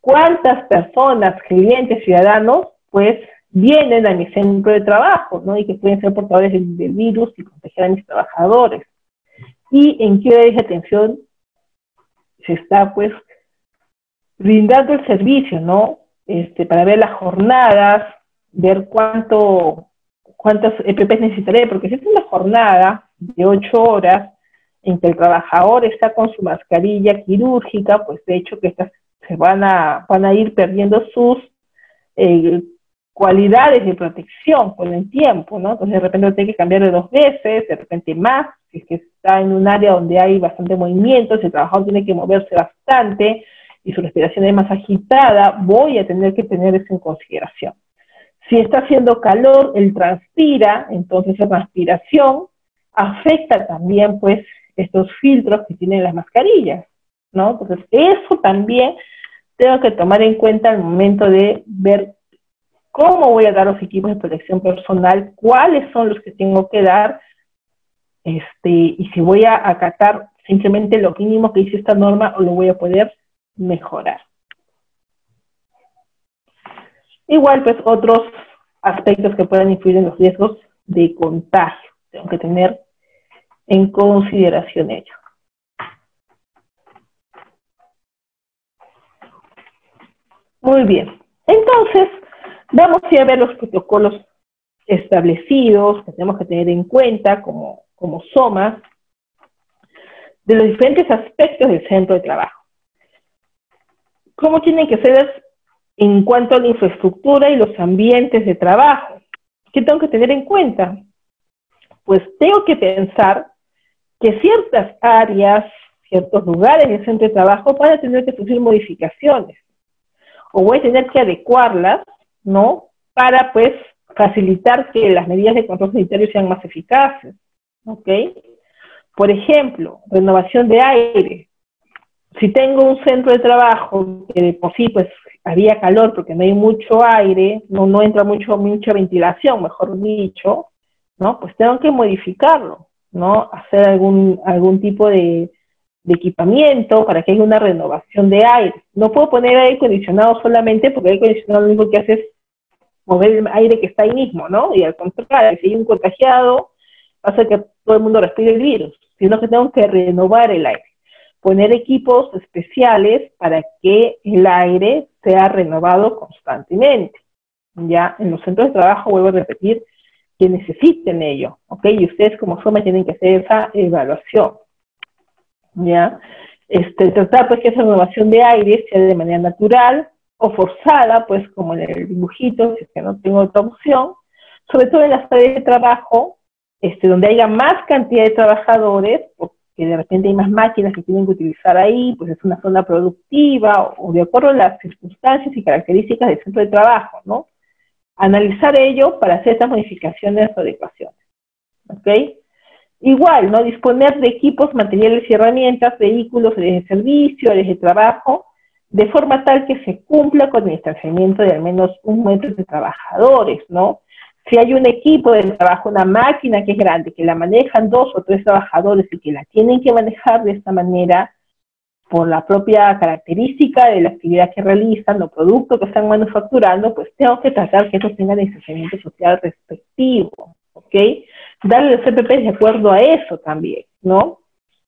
A: cuántas personas, clientes, ciudadanos, pues vienen a mi centro de trabajo, ¿no? Y que pueden ser portadores del virus y contagiar a mis trabajadores. Y en qué horas de atención se está, pues, brindando el servicio, ¿no? Para ver las jornadas, ver cuántas EPPs necesitaré, porque si es una jornada de 8 horas en que el trabajador está con su mascarilla quirúrgica, pues de hecho que estas van a ir perdiendo sus cualidades de protección con el tiempo, ¿no? Entonces de repente tiene que cambiar de 2 veces, de repente más, si es que está en un área donde hay bastante movimiento, si el trabajador tiene que moverse bastante y su respiración es más agitada, voy a tener que tener eso en consideración. Si está haciendo calor, él transpira, entonces esa transpiración afecta también, pues, estos filtros que tienen las mascarillas, ¿no? Entonces, eso también tengo que tomar en cuenta al momento de ver cómo voy a dar los equipos de protección personal, cuáles son los que tengo que dar, y si voy a acatar simplemente lo mínimo que dice esta norma o lo voy a poder mejorar. Igual, pues, otros aspectos que pueden influir en los riesgos de contagio. Tengo que tener en consideración ello. Muy bien. Entonces, vamos a ver los protocolos establecidos que tenemos que tener en cuenta como SOMA de los diferentes aspectos del centro de trabajo. ¿Cómo tienen que ser en cuanto a la infraestructura y los ambientes de trabajo? ¿Qué tengo que tener en cuenta? Pues tengo que pensar que ciertas áreas, ciertos lugares del centro de trabajo van a tener que sufrir modificaciones, o voy a tener que adecuarlas, ¿no? Para, pues, facilitar que las medidas de control sanitario sean más eficaces, ¿ok? Por ejemplo, renovación de aire. Si tengo un centro de trabajo que de por sí, pues, había calor porque no hay mucho aire, no entra mucha ventilación, mejor dicho, ¿no? Pues tengo que modificarlo, ¿no? Hacer algún tipo de equipamiento para que haya una renovación de aire. No puedo poner aire acondicionado solamente porque el aire acondicionado lo único que hace es mover el aire que está ahí mismo, ¿no? Y al contrario, si hay un contagiado, hace que todo el mundo respire el virus, sino que tengo que renovar el aire. Poner equipos especiales para que el aire sea renovado constantemente. Ya en los centros de trabajo, vuelvo a repetir, que necesiten ello, ¿ok? Y ustedes como SOMA tienen que hacer esa evaluación, ¿ya? Tratar pues que esa renovación de aire sea de manera natural o forzada, pues como en el dibujito, si es que no tengo otra opción, sobre todo en las áreas de trabajo, donde haya más cantidad de trabajadores, que de repente hay más máquinas que tienen que utilizar ahí, pues es una zona productiva, o de acuerdo a las circunstancias y características del centro de trabajo, ¿no? Analizar ello para hacer estas modificaciones o adecuaciones, ¿ok? Igual, ¿no? Disponer de equipos, materiales y herramientas, vehículos, áreas de servicio, áreas de trabajo, de forma tal que se cumpla con el distanciamiento de al menos 1 metro de trabajadores, ¿no? Si hay un equipo de trabajo, una máquina que es grande, que la manejan 2 o 3 trabajadores y que la tienen que manejar de esta manera, por la propia característica de la actividad que realizan, los productos que están manufacturando, pues tengo que tratar que estos tengan el distanciamiento social respectivo, ¿ok? Darle los EPPs de acuerdo a eso también, ¿no?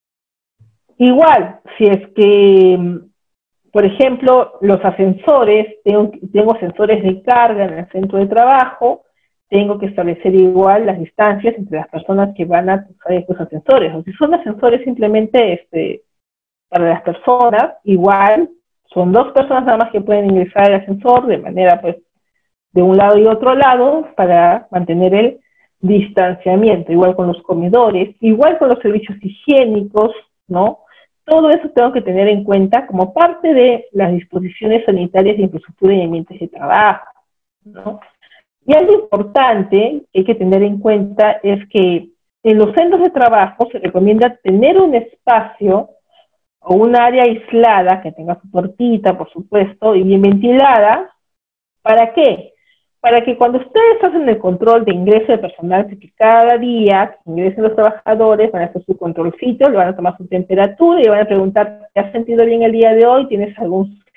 A: Igual, si es que, por ejemplo, los ascensores, tengo ascensores de carga en el centro de trabajo, tengo que establecer igual las distancias entre las personas que van a usar estos ascensores. O si son ascensores simplemente para las personas, igual, son 2 personas nada más que pueden ingresar al ascensor de manera, pues, de un lado y otro lado para mantener el distanciamiento, igual con los comedores, igual con los servicios higiénicos, ¿no? Todo eso tengo que tener en cuenta como parte de las disposiciones sanitarias de infraestructura y ambientes de trabajo, ¿no? Y algo importante que hay que tener en cuenta es que en los centros de trabajo se recomienda tener un espacio o un área aislada que tenga su puertita, por supuesto, y bien ventilada. ¿Para qué? Para que cuando ustedes hacen el control de ingreso de personal, porque cada día que ingresen los trabajadores van a hacer su controlcito, le van a tomar su temperatura y le van a preguntar, ¿te has sentido bien el día de hoy? ¿Tienes algún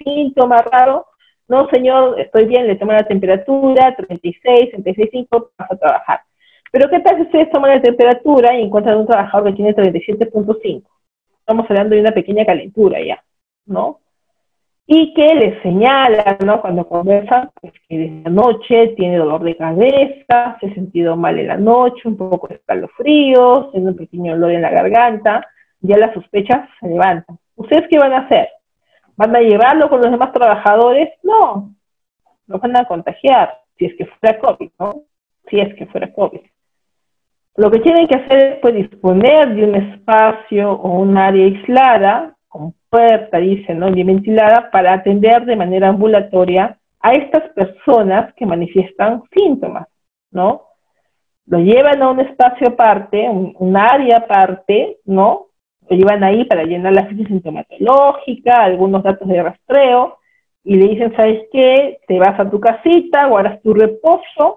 A: síntoma raro. No, señor, estoy bien, le toman la temperatura, 36, 36,5, vas a trabajar. Pero ¿qué tal si ustedes toman la temperatura y encuentran un trabajador que tiene 37,5? Estamos hablando de una pequeña calentura ya, ¿no? Y que les señala, ¿no? Cuando conversan, pues que desde la noche tiene dolor de cabeza, se ha sentido mal en la noche, un poco de escalofríos, tiene un pequeño olor en la garganta, ya las sospechas se levantan. ¿Ustedes qué van a hacer? ¿Van a llevarlo con los demás trabajadores? No, lo van a contagiar, si es que fuera COVID, ¿no? Si es que fuera COVID. Lo que tienen que hacer es pues, disponer de un espacio o un área aislada, con puerta, dice, ¿no? Bien ventilada, para atender de manera ambulatoria a estas personas que manifiestan síntomas, ¿no? Lo llevan a un espacio aparte, un área aparte, ¿no? Lo llevan ahí para llenar la ficha sintomatológica, algunos datos de rastreo, y le dicen, ¿sabes qué? Te vas a tu casita, guardas tu reposo,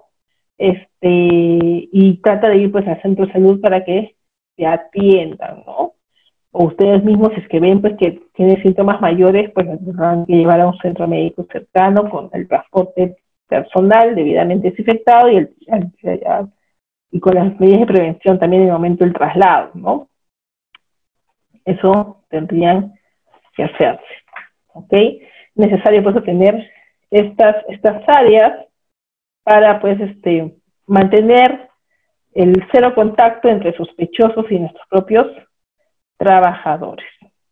A: y trata de ir pues al centro de salud para que te atiendan, ¿no? O ustedes mismos, si es que ven pues que tienen síntomas mayores, pues tendrán que llevar a un centro médico cercano con el transporte personal debidamente desinfectado y con las medidas de prevención también en el momento del traslado, ¿no? Eso tendrían que hacerse, ¿ok? Necesario pues tener estas áreas para pues mantener el cero contacto entre sospechosos y nuestros propios trabajadores.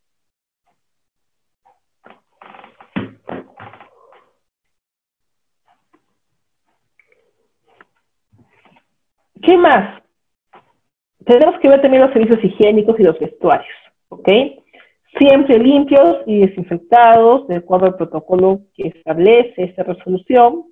A: ¿Qué más? Tenemos que ver también los servicios higiénicos y los vestuarios, ¿ok? Siempre limpios y desinfectados, de acuerdo al protocolo que establece esta resolución.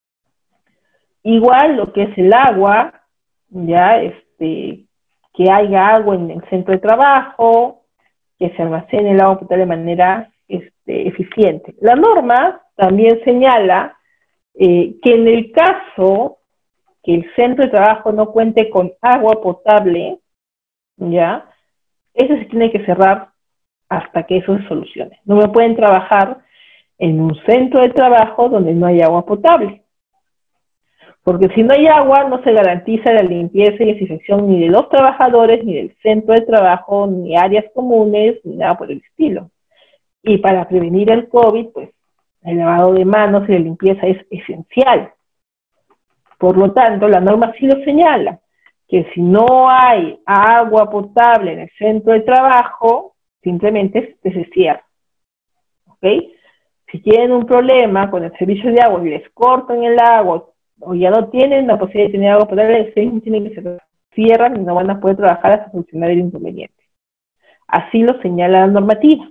A: Igual lo que es el agua, ya, que haya agua en el centro de trabajo, que se almacene el agua potable de manera eficiente. La norma también señala que en el caso que el centro de trabajo no cuente con agua potable, ya, eso se tiene que cerrar hasta que eso se solucione. No me pueden trabajar en un centro de trabajo donde no hay agua potable. Porque si no hay agua, no se garantiza la limpieza y desinfección ni de los trabajadores, ni del centro de trabajo, ni áreas comunes, ni nada por el estilo. Y para prevenir el COVID, pues, el lavado de manos y la limpieza es esencial. Por lo tanto, la norma sí lo señala, que si no hay agua potable en el centro de trabajo, simplemente se cierra. ¿Ok? Si tienen un problema con el servicio de agua y les cortan el agua, o ya no tienen la posibilidad de tener agua potable, ustedes tienen que se cierran y no van a poder trabajar hasta solucionar el inconveniente. Así lo señala la normativa.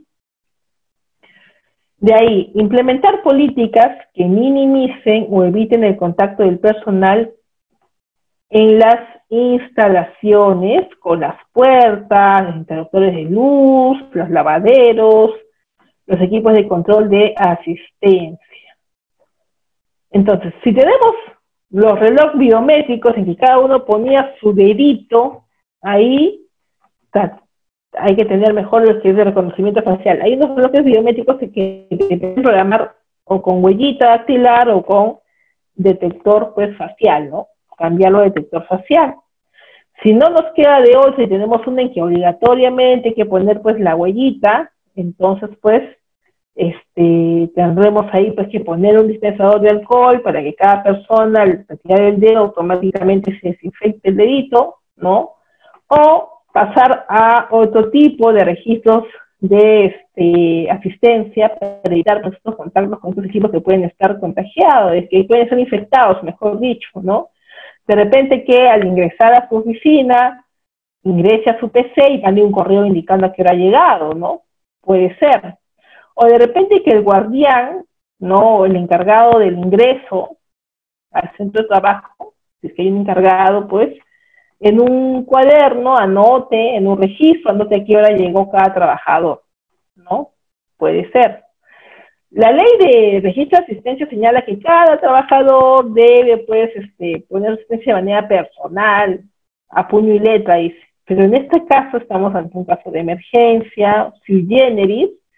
A: De ahí, implementar políticas que minimicen o eviten el contacto del personal en las instalaciones con las puertas, los interruptores de luz, los lavaderos, los equipos de control de asistencia. Entonces, si tenemos los relojes biométricos en que cada uno ponía su dedito, ahí hay que tener mejor lo que es de reconocimiento facial. Hay unos relojes biométricos que pueden programar o con huellita dactilar o con detector pues facial, ¿no? Cambiarlo a detector facial. Si no nos queda de otra y tenemos una en que obligatoriamente hay que poner pues la huellita, entonces pues tendremos ahí pues que poner un dispensador de alcohol para que cada persona al retirar el dedo automáticamente se desinfecte el dedito, ¿no? O pasar a otro tipo de registros de asistencia para evitar pues, estos contactos con estos equipos que pueden estar contagiados, que pueden ser infectados, mejor dicho, ¿no? De repente que al ingresar a su oficina, ingrese a su PC y mande un correo indicando a qué hora ha llegado, ¿no? Puede ser. O de repente que el guardián, ¿no? El encargado del ingreso al centro de trabajo, si es que hay un encargado, pues, en un cuaderno anote, en un registro, anote a qué hora llegó cada trabajador, ¿no? Puede ser. La ley de registro de asistencia señala que cada trabajador debe, pues, poner asistencia de manera personal, a puño y letra, dice. Pero en este caso estamos ante un caso de emergencia, sui generis,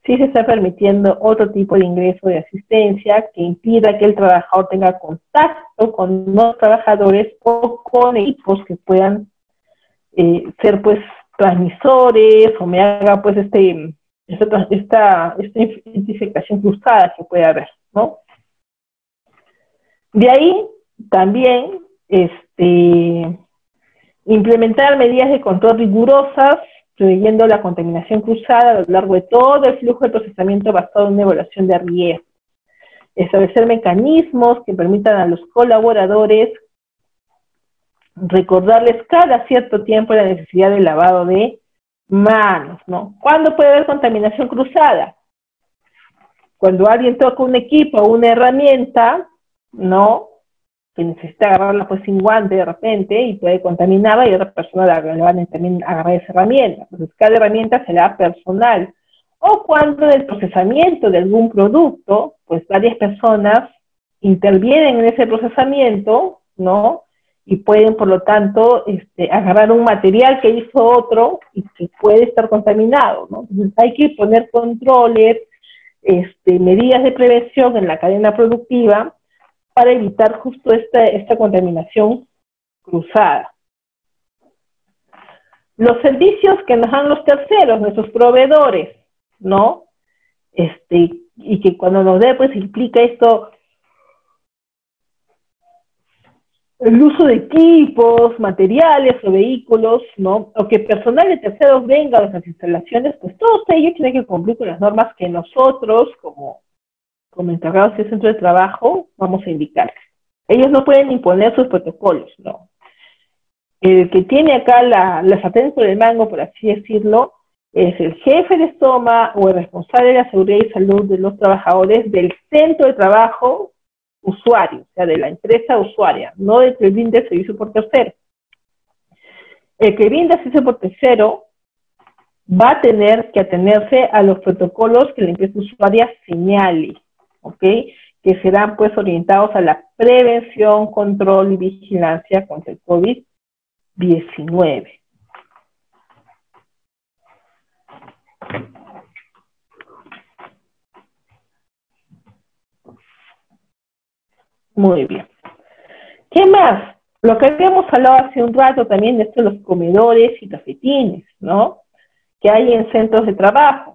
A: sí se está permitiendo otro tipo de ingreso de asistencia que impida que el trabajador tenga contacto con los trabajadores o con equipos que puedan ser pues transmisores o me haga pues esta infectación cruzada que puede haber, ¿no? De ahí también implementar medidas de control rigurosas, preveyendo la contaminación cruzada a lo largo de todo el flujo de procesamiento basado en una evaluación de riesgo. Establecer mecanismos que permitan a los colaboradores recordarles cada cierto tiempo la necesidad del lavado de manos, ¿no? ¿Cuándo puede haber contaminación cruzada? Cuando alguien toca un equipo o una herramienta, ¿no? Que necesita agarrarla pues sin guante de repente y puede contaminarla y otra persona le van a también agarrar esa herramienta. Entonces cada herramienta será personal. O cuando en el procesamiento de algún producto, pues varias personas intervienen en ese procesamiento, ¿no? Y pueden, por lo tanto, agarrar un material que hizo otro y que puede estar contaminado, ¿no? Entonces hay que poner controles, medidas de prevención en la cadena productiva para evitar justo esta contaminación cruzada. Los servicios que nos dan los terceros, nuestros proveedores, ¿no? Y que cuando nos dé, pues implica esto, el uso de equipos, materiales o vehículos, ¿no? O que personal de terceros venga a nuestras instalaciones, pues todos ellos tienen que cumplir con las normas que nosotros, como encargados del centro de trabajo, vamos a indicar. Ellos no pueden imponer sus protocolos, ¿no? El que tiene acá la sartén por el mango, por así decirlo, es el jefe de estoma o el responsable de la seguridad y salud de los trabajadores del centro de trabajo usuario, o sea, de la empresa usuaria, no del que brinde servicio por tercero. El que brinda servicio por tercero va a tener que atenerse a los protocolos que la empresa usuaria señale, ¿ok? Que serán pues orientados a la prevención, control y vigilancia contra el COVID-19. Muy bien. ¿Qué más? Lo que habíamos hablado hace un rato también de esto de los comedores y cafetines, ¿no? Que hay en centros de trabajo.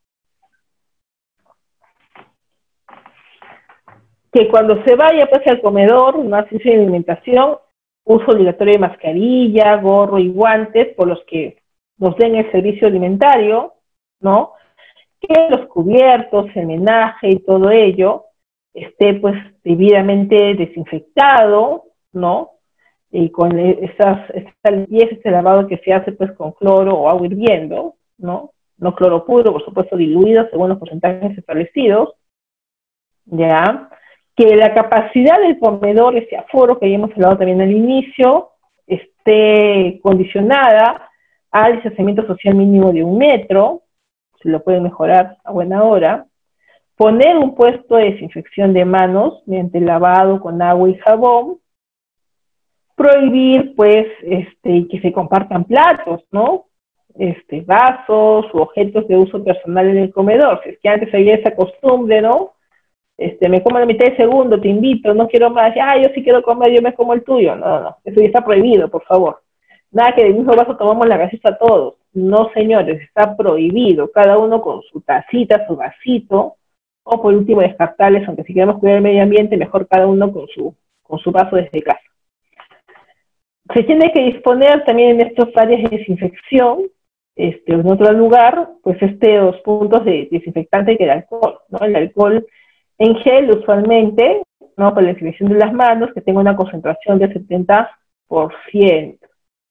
A: Que cuando se vaya pues al comedor, una sesión de alimentación, uso obligatorio de mascarilla, gorro y guantes por los que nos den el servicio alimentario, ¿no? Que los cubiertos, el menaje y todo ello esté pues debidamente desinfectado, ¿no? Y con esta limpieza, este lavado que se hace pues con cloro o agua hirviendo, ¿no? No cloro puro, por supuesto diluido según los porcentajes establecidos, ¿ya? Que la capacidad del comedor, ese aforo que habíamos hablado también al inicio, esté condicionada al distanciamiento social mínimo de 1 metro, se lo puede mejorar a buena hora, poner un puesto de desinfección de manos mediante lavado con agua y jabón, prohibir, pues, que se compartan platos, ¿no? Vasos u objetos de uso personal en el comedor. Si es que antes había esa costumbre, ¿no? Me como a la mitad de segundo, te invito, no quiero más, yo sí quiero comer, yo me como el tuyo. No, eso ya está prohibido, por favor. Nada que del mismo vaso tomamos la gaseosa todos. No, señores, está prohibido. Cada uno con su tacita, su vasito, o por último descartables, aunque si queremos cuidar el medio ambiente, mejor cada uno con su vaso desde casa. Se tiene que disponer también en estos áreas de desinfección, en otro lugar, pues estos puntos de desinfectante que el alcohol, ¿no? El alcohol en gel usualmente, ¿no? Para la desinfección de las manos, que tenga una concentración del 70%.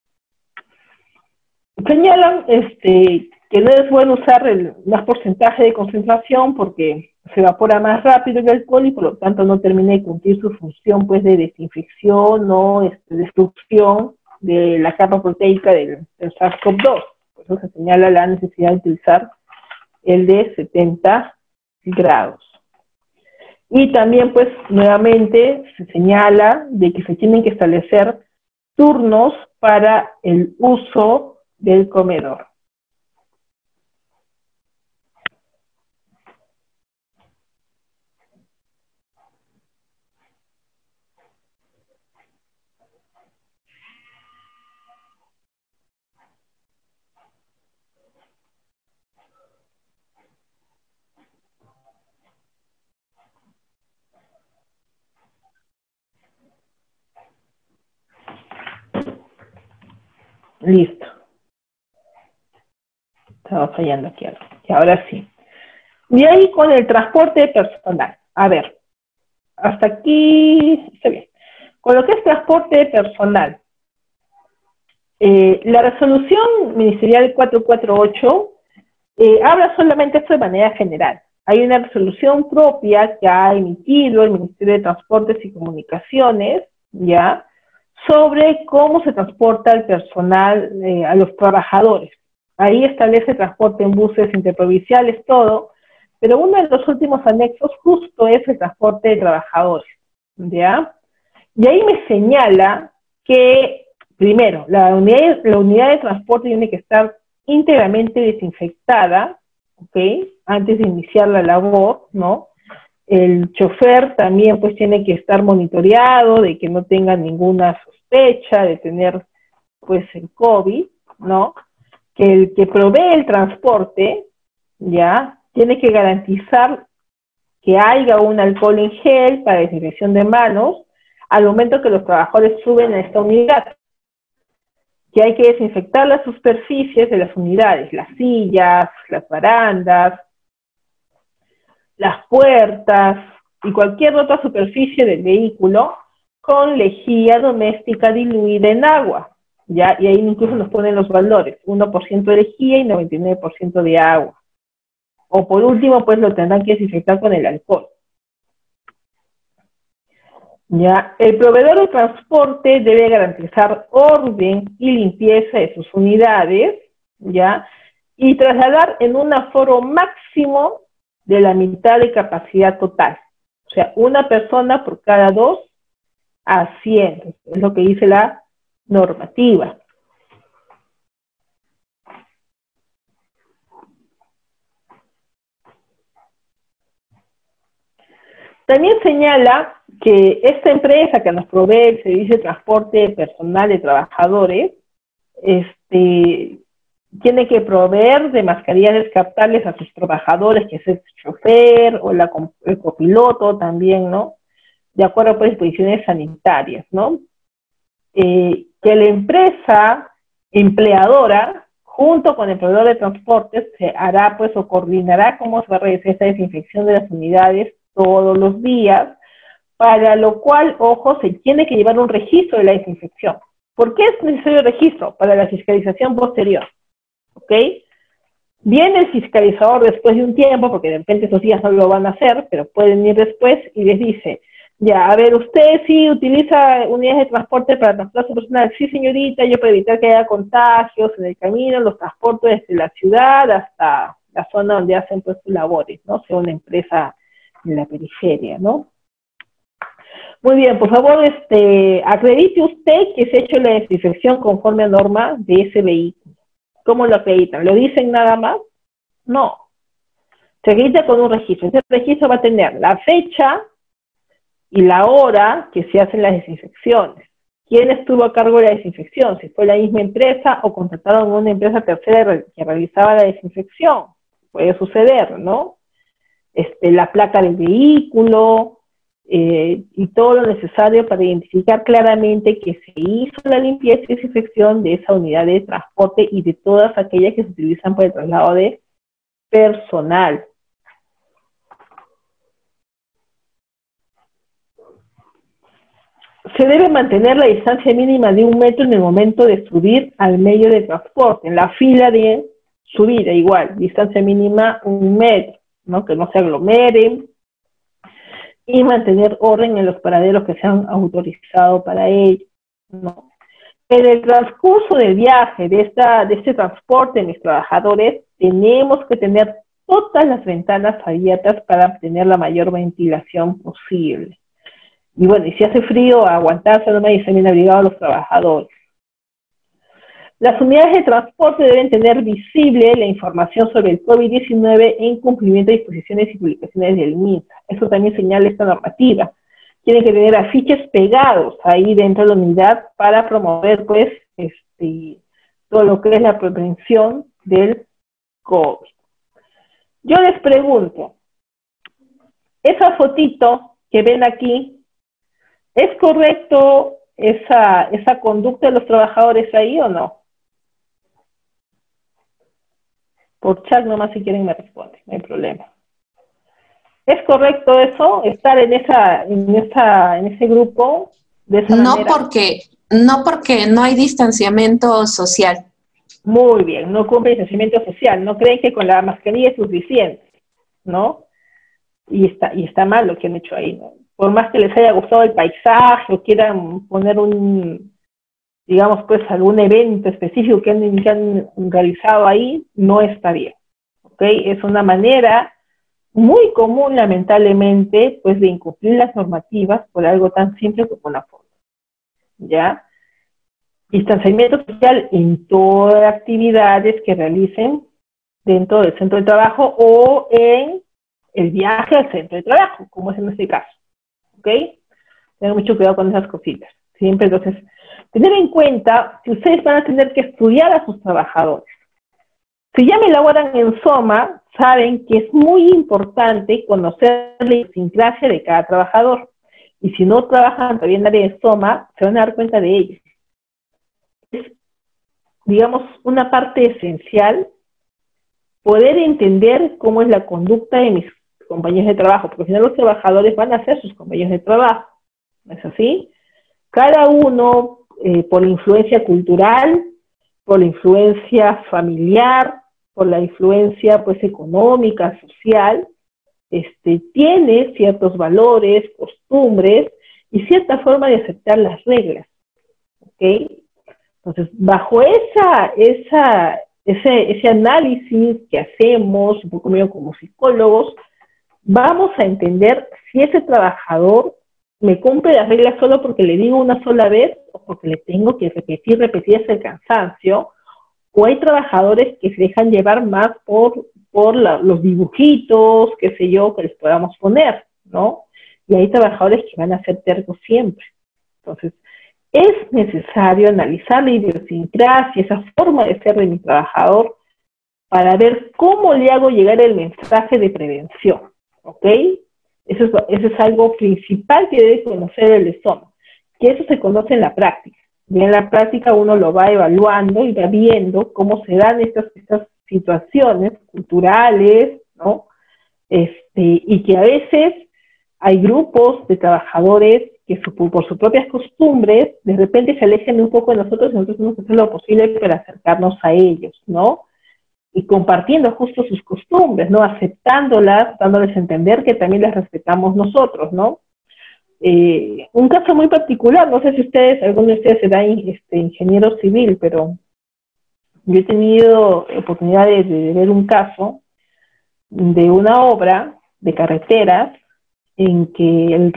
A: Señalan que no es bueno usar más porcentaje de concentración porque se evapora más rápido el alcohol y por lo tanto no termina de cumplir su función pues de desinfección o destrucción de la capa proteica del SARS-CoV-2. Por eso se señala la necesidad de utilizar el de 70 grados. Y también pues nuevamente se señala de que se tienen que establecer turnos para el uso del comedor. Listo. Estaba fallando aquí algo. Y ahora sí. Y ahí con el transporte personal. A ver, hasta aquí está bien. Con lo que es transporte personal, la resolución ministerial 448 habla solamente esto de manera general. Hay una resolución propia que ha emitido el Ministerio de Transportes y Comunicaciones, ¿ya?, sobre cómo se transporta el personal a los trabajadores. Ahí establece transporte en buses interprovinciales, todo, pero uno de los últimos anexos justo es el transporte de trabajadores, ¿ya? Y ahí me señala que, primero, la unidad de transporte tiene que estar íntegramente desinfectada, ¿ok?, antes de iniciar la labor, ¿no? El chofer también pues tiene que estar monitoreado de que no tenga ninguna sospecha de tener pues el COVID, ¿no? Que el que provee el transporte, ya, tiene que garantizar que haya un alcohol en gel para desinfección de manos al momento que los trabajadores suben a esta unidad, que hay que desinfectar las superficies de las unidades, las sillas, las barandas, las puertas y cualquier otra superficie del vehículo con lejía doméstica diluida en agua, ¿ya? Y ahí incluso nos ponen los valores, 1% de lejía y 99% de agua. O por último, pues lo tendrán que desinfectar con el alcohol. ¿Ya? El proveedor de transporte debe garantizar orden y limpieza de sus unidades, ¿ya?, y trasladar en un aforo máximo de la mitad de capacidad total. O sea, una persona por cada 2 asientos. Es lo que dice la normativa. También señala que esta empresa que nos provee el servicio de transporte personal de trabajadores, tiene que proveer de mascarillas descartables a sus trabajadores, que es el chofer o el copiloto también, ¿no?, de acuerdo con disposiciones sanitarias, ¿no? Que la empresa empleadora, junto con el proveedor de transportes, se hará pues o coordinará cómo se va a realizar esta desinfección de las unidades todos los días, para lo cual, ojo, se tiene que llevar un registro de la desinfección. ¿Por qué es necesario el registro? Para la fiscalización posterior, ¿ok? Viene el fiscalizador después de un tiempo, porque de repente esos días no lo van a hacer, pero pueden ir después y les dice, ya, a ver, usted sí utiliza unidades de transporte para transporte personal. Sí, señorita, yo para evitar que haya contagios en el camino, los transporto desde la ciudad hasta la zona donde hacen pues sus labores, ¿no? Sea una empresa en la periferia, ¿no? Muy bien, por favor, acredite usted que se ha hecho la desinfección conforme a norma de ese vehículo. ¿Cómo lo acreditan? ¿Lo dicen nada más? No. Se acredita con un registro. Ese registro va a tener la fecha y la hora que se hacen las desinfecciones. ¿Quién estuvo a cargo de la desinfección? Si fue la misma empresa o contrataron a una empresa tercera que realizaba la desinfección. Puede suceder, ¿no? La placa del vehículo, y todo lo necesario para identificar claramente que se hizo la limpieza y desinfección de esa unidad de transporte y de todas aquellas que se utilizan para el traslado de personal. Se debe mantener la distancia mínima de 1 metro en el momento de subir al medio de transporte. En la fila de subida, igual, distancia mínima 1 metro, ¿no? Que no se aglomeren, y mantener orden en los paraderos que se han autorizado para ello, ¿no? En el transcurso del viaje de este transporte de mis trabajadores, tenemos que tener todas las ventanas abiertas para obtener la mayor ventilación posible. Y bueno, y si hace frío, aguantarse nomás y estar bien abrigados los trabajadores. Las unidades de transporte deben tener visible la información sobre el COVID-19 en cumplimiento de disposiciones y publicaciones del MINSA. Eso también señala esta normativa. Tienen que tener afiches pegados ahí dentro de la unidad para promover, pues, todo lo que es la prevención del COVID. Yo les pregunto, esa fotito que ven aquí, ¿es correcto esa conducta de los trabajadores ahí o no? Por chat nomás si quieren me responden, no hay problema. ¿Es correcto eso? ¿Estar en ese grupo de esa
B: No
A: manera?
B: porque no hay distanciamiento social.
A: Muy bien, no cumple el distanciamiento social, no creen que con la mascarilla es suficiente, ¿no? Y está mal lo que han hecho ahí, ¿no? Por más que les haya gustado el paisaje o quieran poner digamos, pues algún evento específico que han realizado ahí, no está bien, ¿ok? Es una manera muy común, lamentablemente, pues de incumplir las normativas por algo tan simple como una foto, ¿ya? Distanciamiento social en todas las actividades que realicen dentro del centro de trabajo o en el viaje al centro de trabajo, como es en este caso, ¿ok? Tengan mucho cuidado con esas cositas. Siempre, entonces, tener en cuenta que ustedes van a tener que estudiar a sus trabajadores. Si ya me elaboran en SOMA, saben que es muy importante conocer la idiosincrasia de cada trabajador. Y si no trabajan todavía en el área de SOMA, se van a dar cuenta de ello. Es, digamos, una parte esencial poder entender cómo es la conducta de mis compañeros de trabajo, porque al final los trabajadores van a ser sus compañeros de trabajo. ¿No es así? Cada uno, por la influencia cultural, por la influencia familiar, por la influencia pues económica, social, tiene ciertos valores, costumbres y cierta forma de aceptar las reglas, ¿ok? Entonces, bajo ese análisis que hacemos, un poco medio como psicólogos, vamos a entender si ese trabajador me cumple las reglas solo porque le digo una sola vez o porque le tengo que repetir hasta el cansancio, o hay trabajadores que se dejan llevar más por los dibujitos, qué sé yo, que les podamos poner, ¿no? Y hay trabajadores que van a ser tercos siempre. Entonces, es necesario analizar la idiosincrasia, esa forma de ser de mi trabajador, para ver cómo le hago llegar el mensaje de prevención, ¿ok? Eso es algo principal que debe conocer el ESOMA, que eso se conoce en la práctica. Y en la práctica uno lo va evaluando y va viendo cómo se dan estas situaciones culturales, ¿no? Y que a veces hay grupos de trabajadores que por sus propias costumbres de repente se alejan un poco de nosotros y nosotros tenemos que hacer lo posible para acercarnos a ellos, ¿no? Y compartiendo justo sus costumbres, ¿no? Aceptándolas, dándoles a entender que también las respetamos nosotros, ¿no? Un caso muy particular, no sé si alguno de ustedes será ingeniero civil, pero yo he tenido oportunidad de ver un caso de una obra de carreteras en que el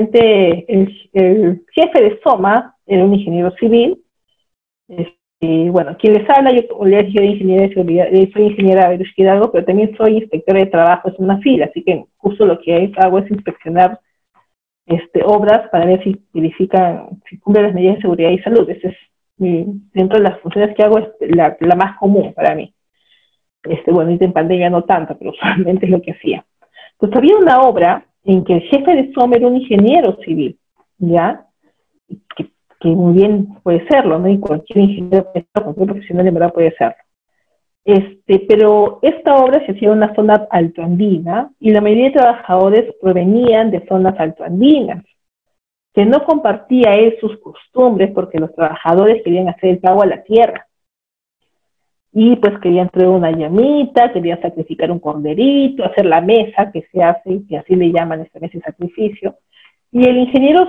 A: el jefe de SOMA era un ingeniero civil. Bueno, quien les habla, yo le dije ingeniera de seguridad, soy ingeniera de Hidalgo, pero también soy inspectora de trabajo, es una fila, así que justo lo que hago es inspeccionar obras para ver si verifican, si cumplen las medidas de seguridad y salud. Esa es dentro de las funciones que hago, es la más común para mí. Bueno, ahorita en pandemia no tanto, pero usualmente es lo que hacía. Pues había una obra en que el jefe de SOM era un ingeniero civil, ¿ya? Que muy bien puede serlo, ¿no? Y cualquier ingeniero, cualquier profesional en verdad puede serlo. Pero esta obra se hacía en una zona altoandina y la mayoría de trabajadores provenían de zonas altoandinas, que no compartía él sus costumbres porque los trabajadores querían hacer el pago a la tierra. Y pues querían traer una llamita, querían sacrificar un corderito, hacer la mesa que se hace, que así le llaman esta mesa de sacrificio. Y el ingeniero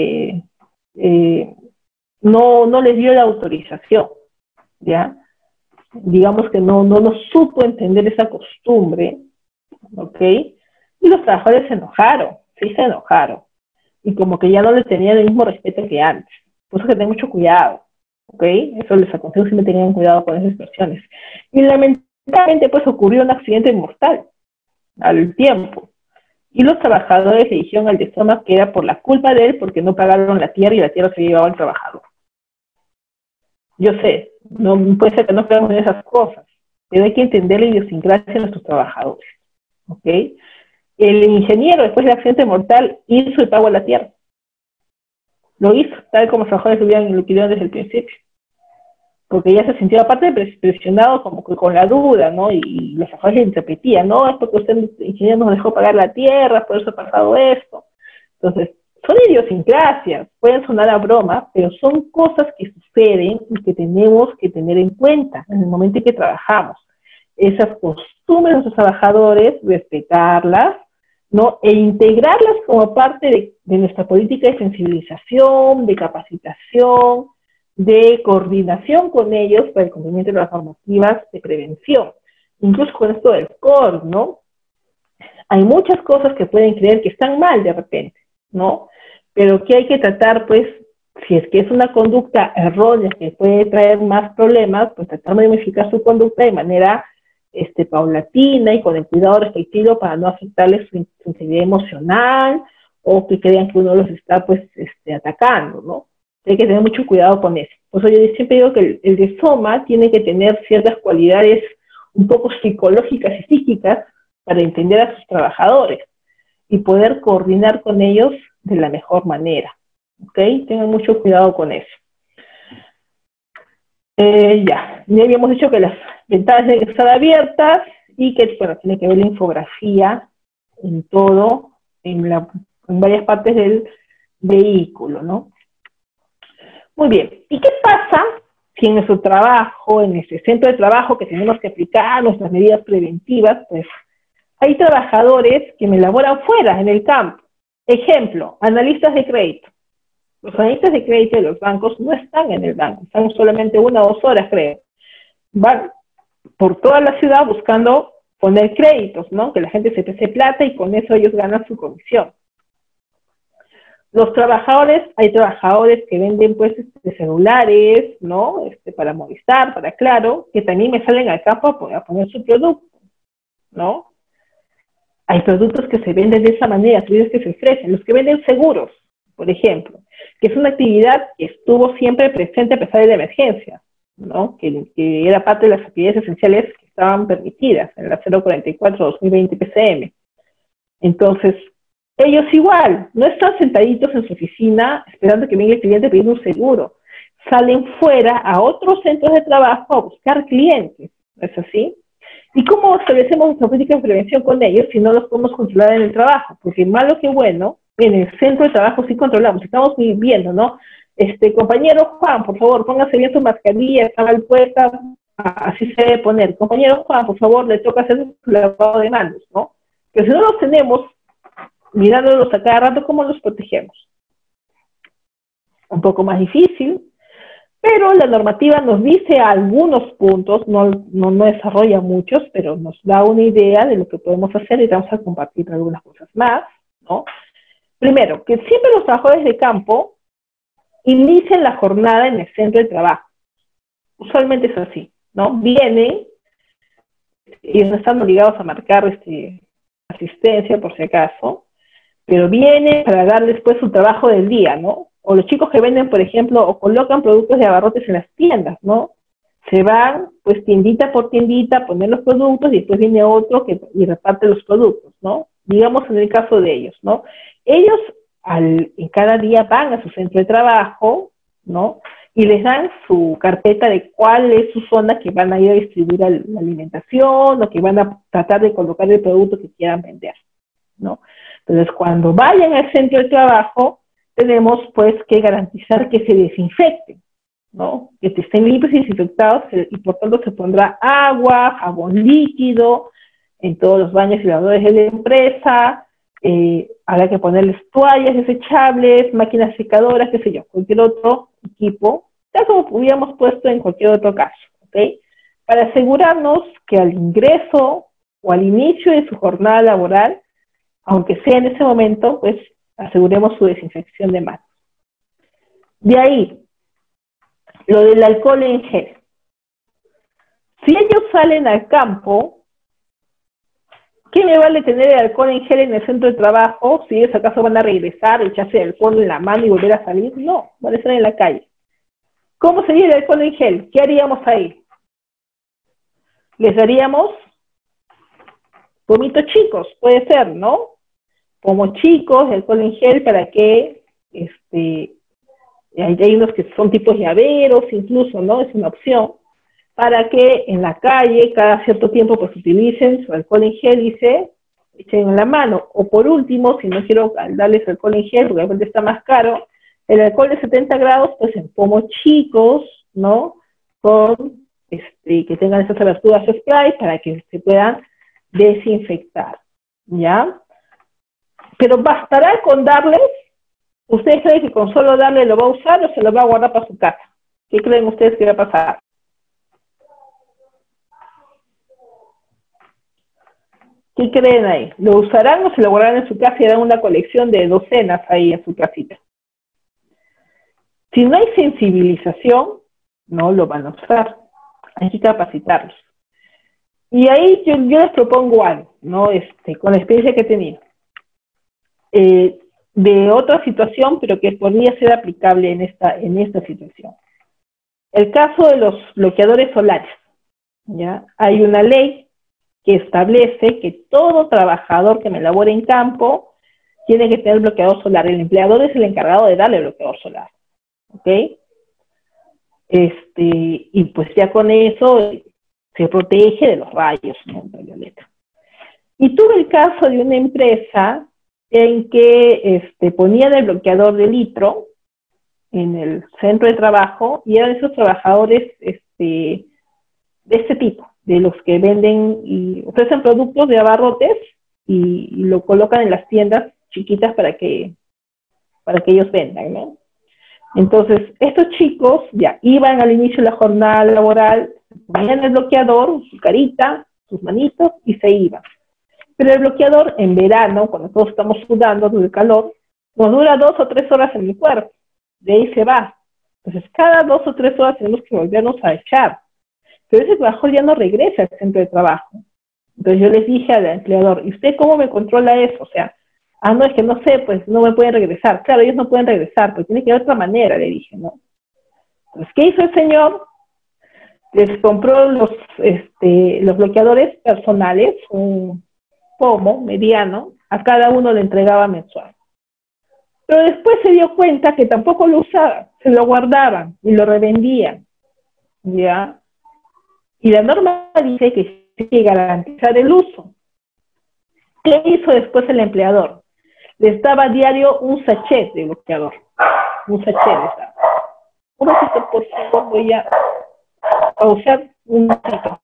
A: no les dio la autorización, ¿ya? Digamos que no supo entender esa costumbre, ¿ok? Y los trabajadores se enojaron, sí se enojaron. Y como que ya no les tenían el mismo respeto que antes. Por eso que tengan mucho cuidado, ¿ok? Eso les aconsejo, siempre tengan cuidado con esas expresiones. Y lamentablemente pues ocurrió un accidente mortal al tiempo. Y los trabajadores le dijeron al de SOMA que era por la culpa de él porque no pagaron la tierra y la tierra se llevaba al trabajador. Yo sé, no puede ser que no creamos en esas cosas, pero hay que entender la idiosincrasia de nuestros trabajadores, ¿ok? El ingeniero, después del accidente mortal, hizo el pago a la tierra. Lo hizo, tal como los trabajadores lo hubieran liquidado desde el principio. porque ella se sintió aparte presionado como que con la duda, ¿no? Y los trabajadores le repetían, no, es porque usted, ingeniero, nos dejó pagar la tierra, por eso ha pasado esto. Entonces, son idiosincrasias, pueden sonar a broma, pero son cosas que suceden y que tenemos que tener en cuenta en el momento en que trabajamos. Esas costumbres de los trabajadores, respetarlas, ¿no? E integrarlas como parte de nuestra política de sensibilización, de capacitación, de coordinación con ellos para el cumplimiento de las normativas de prevención. Incluso con esto del COR, ¿no? Hay muchas cosas que pueden creer que están mal de repente, ¿no? Pero que hay que tratar, pues, si es que es una conducta errónea que puede traer más problemas, pues tratar de modificar su conducta de manera paulatina y con el cuidado respectivo para no afectarles su integridad emocional o que crean que uno los está, pues, atacando, ¿no? Hay que tener mucho cuidado con eso. Por eso yo siempre digo que el de Soma tiene que tener ciertas cualidades un poco psicológicas y psíquicas para entender a sus trabajadores y poder coordinar con ellos de la mejor manera. ¿Ok? Tengan mucho cuidado con eso. Ya habíamos dicho que las ventanas deben estar abiertas y que, bueno, tiene que ver la infografía en todo, en varias partes del vehículo, ¿no? Muy bien. ¿Y qué pasa si en nuestro trabajo, en ese centro de trabajo que tenemos que aplicar nuestras medidas preventivas, pues hay trabajadores que me laboran fuera, en el campo? Ejemplo, analistas de crédito. Los analistas de crédito de los bancos no están en el banco, están solamente 1 o 2 horas, creo. Van por toda la ciudad buscando poner créditos, ¿no? Que la gente se pese plata y con eso ellos ganan su comisión. Los trabajadores, hay trabajadores que venden pues celulares, ¿no? Para Movistar, para Claro, que también me salen al campo a poner su producto, ¿no? Hay productos que se venden de esa manera, servicios que se ofrecen, los que venden seguros, por ejemplo, que es una actividad que estuvo siempre presente a pesar de la emergencia, ¿no? Que era parte de las actividades esenciales que estaban permitidas en la 044-2020 PCM. Entonces, ellos igual, no están sentaditos en su oficina esperando que venga el cliente pidiendo un seguro. Salen fuera a otros centros de trabajo a buscar clientes, ¿no es así? ¿Y cómo establecemos nuestra política de prevención con ellos si no los podemos controlar en el trabajo? Porque malo que bueno, en el centro de trabajo sí controlamos, estamos viendo, ¿no? Compañero Juan, por favor, póngase bien su mascarilla, está mal puesta, así se debe poner. Compañero Juan, por favor, le toca hacer su lavado de manos, ¿no? Pero si no los tenemos mirándolos a cada rato, ¿cómo los protegemos? Un poco más difícil, pero la normativa nos dice algunos puntos, no desarrolla muchos, pero nos da una idea de lo que podemos hacer y vamos a compartir algunas cosas más, ¿no? Primero, que siempre los trabajadores de campo inician la jornada en el centro de trabajo. Usualmente es así, ¿no? Vienen, ellos no están obligados a marcar asistencia por si acaso, pero vienen para dar después su trabajo del día, ¿no? O los chicos que venden, por ejemplo, o colocan productos de abarrotes en las tiendas, ¿no? Se van, pues, tiendita por tiendita a poner los productos y después viene otro y reparte los productos, ¿no? Digamos en el caso de ellos, ¿no? Ellos en cada día van a su centro de trabajo, ¿no? Y les dan su carpeta de cuál es su zona que van a ir a distribuir la alimentación o que van a tratar de colocar el producto que quieran vender, ¿no? Entonces, cuando vayan al centro de trabajo, tenemos pues que garantizar que se desinfecten, ¿no? Que estén limpios y desinfectados y por tanto se pondrá agua, jabón líquido en todos los baños y lavadores de la empresa, habrá que ponerles toallas desechables, máquinas secadoras, qué sé yo, cualquier otro equipo, tal como hubiéramos puesto en cualquier otro caso, ¿ok? Para asegurarnos que al ingreso o al inicio de su jornada laboral, aunque sea en ese momento, pues aseguremos su desinfección de manos. De ahí, lo del alcohol en gel. Si ellos salen al campo, ¿qué me vale tener el alcohol en gel en el centro de trabajo? Si ellos acaso van a regresar, echarse el alcohol en la mano y volver a salir, no, van a estar en la calle. ¿Cómo sería el alcohol en gel? ¿Qué haríamos ahí? Les daríamos pomitos chicos, puede ser, ¿no? Como chicos, alcohol en gel para que hay unos que son tipos llaveros incluso, ¿no? Es una opción, para que en la calle cada cierto tiempo pues utilicen su alcohol en gel y se echen en la mano. O por último, si no quiero darles alcohol en gel, porque el alcohol está más caro, el alcohol de 70 grados, pues en pomos chicos, ¿no? Con, que tengan esas aberturas spray para que se puedan desinfectar, ¿ya? Pero bastará con darles, ¿ustedes creen que con solo darle lo va a usar o se lo va a guardar para su casa? ¿Qué creen ustedes que va a pasar? ¿Qué creen ahí? ¿Lo usarán o se lo guardarán en su casa y harán una colección de docenas ahí en su casita? Si no hay sensibilización, no lo van a usar. Hay que capacitarlos. Y ahí yo les propongo algo, ¿no? Con la experiencia que he tenido. De otra situación, pero que podría ser aplicable en esta situación. El caso de los bloqueadores solares, ¿ya? Hay una ley que establece que todo trabajador que me labore en campo tiene que tener bloqueador solar. El empleador es el encargado de darle bloqueador solar, ¿ok? Y pues ya con eso se protege de los rayos, ¿no? Ultravioleta. Y tuve el caso de una empresa en que ponían el bloqueador de litro en el centro de trabajo y eran esos trabajadores de este tipo, de los que venden y ofrecen productos de abarrotes y lo colocan en las tiendas chiquitas para que ellos vendan, ¿no? Entonces, estos chicos ya iban al inicio de la jornada laboral, ponían el bloqueador, su carita, sus manitos y se iban. Pero el bloqueador en verano, cuando todos estamos sudando del calor, nos dura 2 o 3 horas en el cuerpo. De ahí se va. Entonces, cada 2 o 3 horas tenemos que volvernos a echar. Pero ese trabajador ya no regresa al centro de trabajo. Entonces yo les dije al empleador, ¿y usted cómo me controla eso? O sea, no, es que no sé, pues no me pueden regresar. Claro, ellos no pueden regresar, pues tiene que haber otra manera, le dije, ¿no? Entonces, ¿qué hizo el señor? Les compró los bloqueadores personales, un pomo mediano, a cada uno le entregaba mensual. Pero después se dio cuenta que tampoco lo usaban, se lo guardaban y lo revendían, ¿ya? Y la norma dice que hay que garantizar el uso. ¿Qué hizo después el empleador? Les daba a diario un sachet de bloqueador. Un sachet les daba. Un ratito, por favor, voy a pausar un ratito.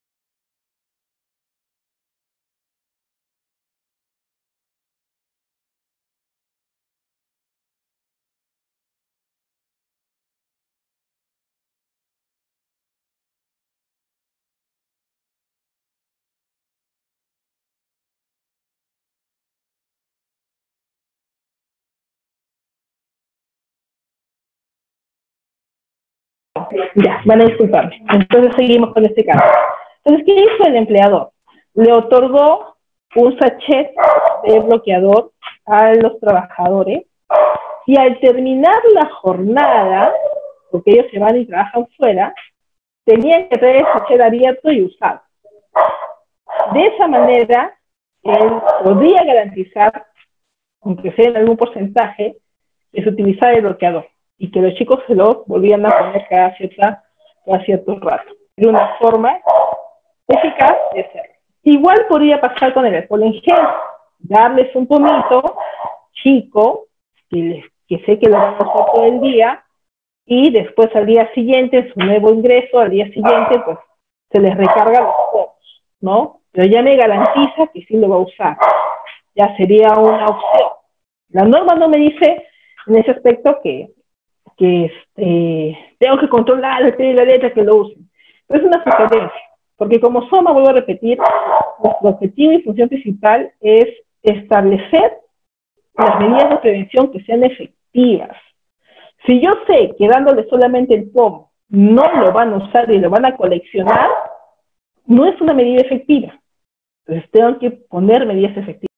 A: Ya, van a disculparme. Entonces seguimos con este caso. Entonces, ¿qué hizo el empleador? Le otorgó un sachet de bloqueador a los trabajadores y al terminar la jornada, porque ellos se van y trabajan fuera, tenían que tener el sachet abierto y usado. De esa manera, él podría garantizar, aunque sea en algún porcentaje, que se utilizara el bloqueador y que los chicos se lo volvían a poner cada cierto rato. Era una forma eficaz de hacerlo. Igual podría pasar con el alcohol en gel, darles un pomito chico, que sé que lo van a usar todo el día, y después al día siguiente, su nuevo ingreso, al día siguiente, pues se les recarga los pomos, ¿no? Pero ya me garantiza que sí lo va a usar. Ya sería una opción. La norma no me dice en ese aspecto que tengo que controlar el pie y la letra que lo usen. Pero es una sugerencia, porque como SOMA, vuelvo a repetir, nuestro objetivo y función principal es establecer las medidas de prevención que sean efectivas. Si yo sé que dándole solamente el pomo no lo van a usar y lo van a coleccionar, no es una medida efectiva. Entonces tengo que poner medidas efectivas.